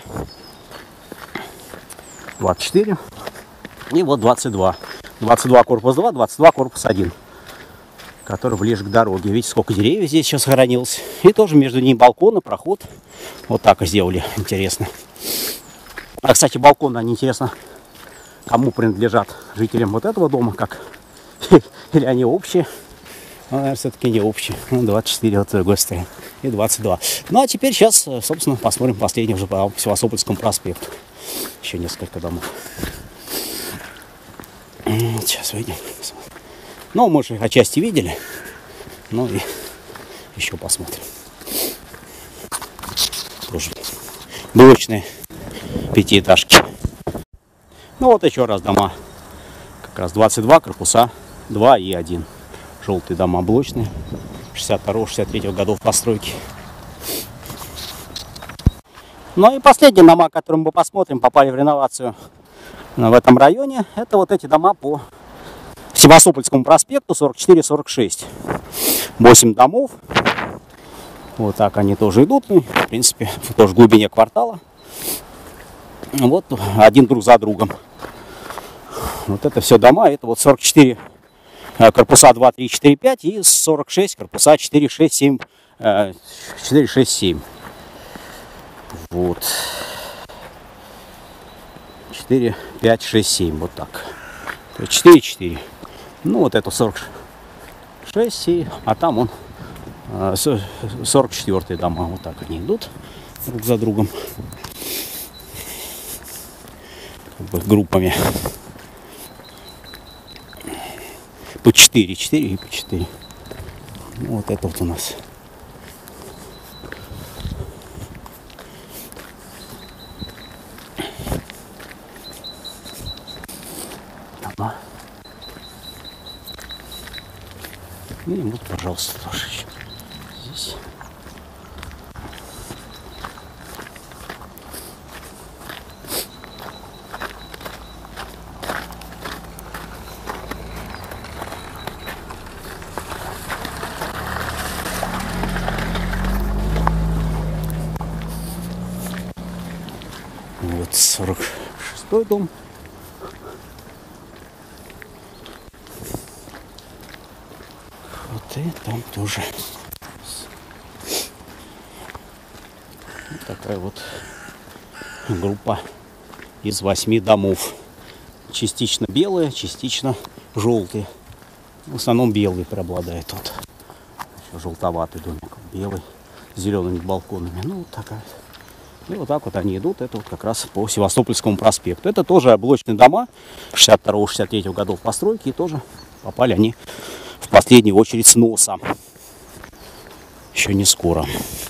24 и вот 22. 22 корпус 2, 22 корпус 1, который ближе к дороге. Видите, сколько деревьев здесь сейчас сохранилось. И тоже между ними балконы, проход. Вот так и сделали, интересно. А, кстати, балконы, они, интересно, кому принадлежат? Жителям вот этого дома, как? Или они общие? Ну, наверное, все-таки не общие. 24 вот с другой стороны. И 22. Ну, а теперь сейчас, собственно, посмотрим последний уже по Севастопольскому проспекту. Еще несколько домов. Сейчас выйдем. Ну, мы же их отчасти видели. Ну и еще посмотрим. Тоже блочные пятиэтажки. Ну вот еще раз дома. Как раз 22 корпуса 2 и 1. Желтые дома блочные. 62-63 годов постройки. Ну и последние дома, которые мы посмотрим, попали в реновацию в этом районе. Это вот эти дома по Севастопольскому проспекту 44-46. 8 домов. Вот так они тоже идут. Ну, в принципе, тоже в глубине квартала. Вот один друг за другом. Вот это все дома. Это вот 44 корпуса 2, 3, 4, 5 и 46 корпуса 4, 6, 7. 4, 6, 7. Вот. 4, 5, 6, 7. Вот так. 4, 4. Ну, вот это 46. А там он 44 дома. Вот так они идут друг за другом. Как бы группами. По 4. 4 и по 4. Ну, вот это вот у нас. И вот, пожалуйста, тоже еще здесь. Вот 46-й дом. И там тоже. такая вот группа из 8 домов. Частично белые, частично желтые. В основном белый преобладает тут. Еще желтоватый домик, белый, с зелеными балконами. Ну, вот такая. И вот так вот они идут. Это вот как раз по Севастопольскому проспекту. Это тоже блочные дома 62-63 годов постройки. И тоже попали они в последнюю очередь сноса. Еще не скоро.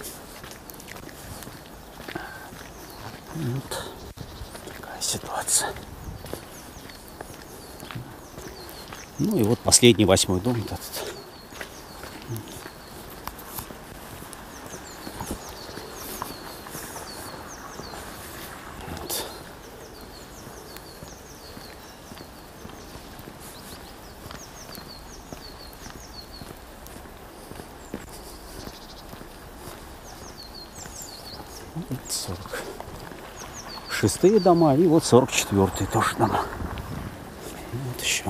Вот такая ситуация. Ну и вот последний 8-й дом. Вот этот. Вот. Вот 46-е дома и вот 44-е тоже дома. Вот еще.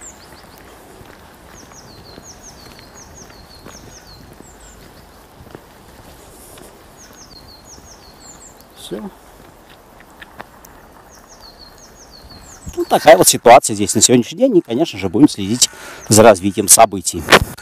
Все. Вот такая вот ситуация здесь на сегодняшний день. И, конечно же, будем следить за развитием событий.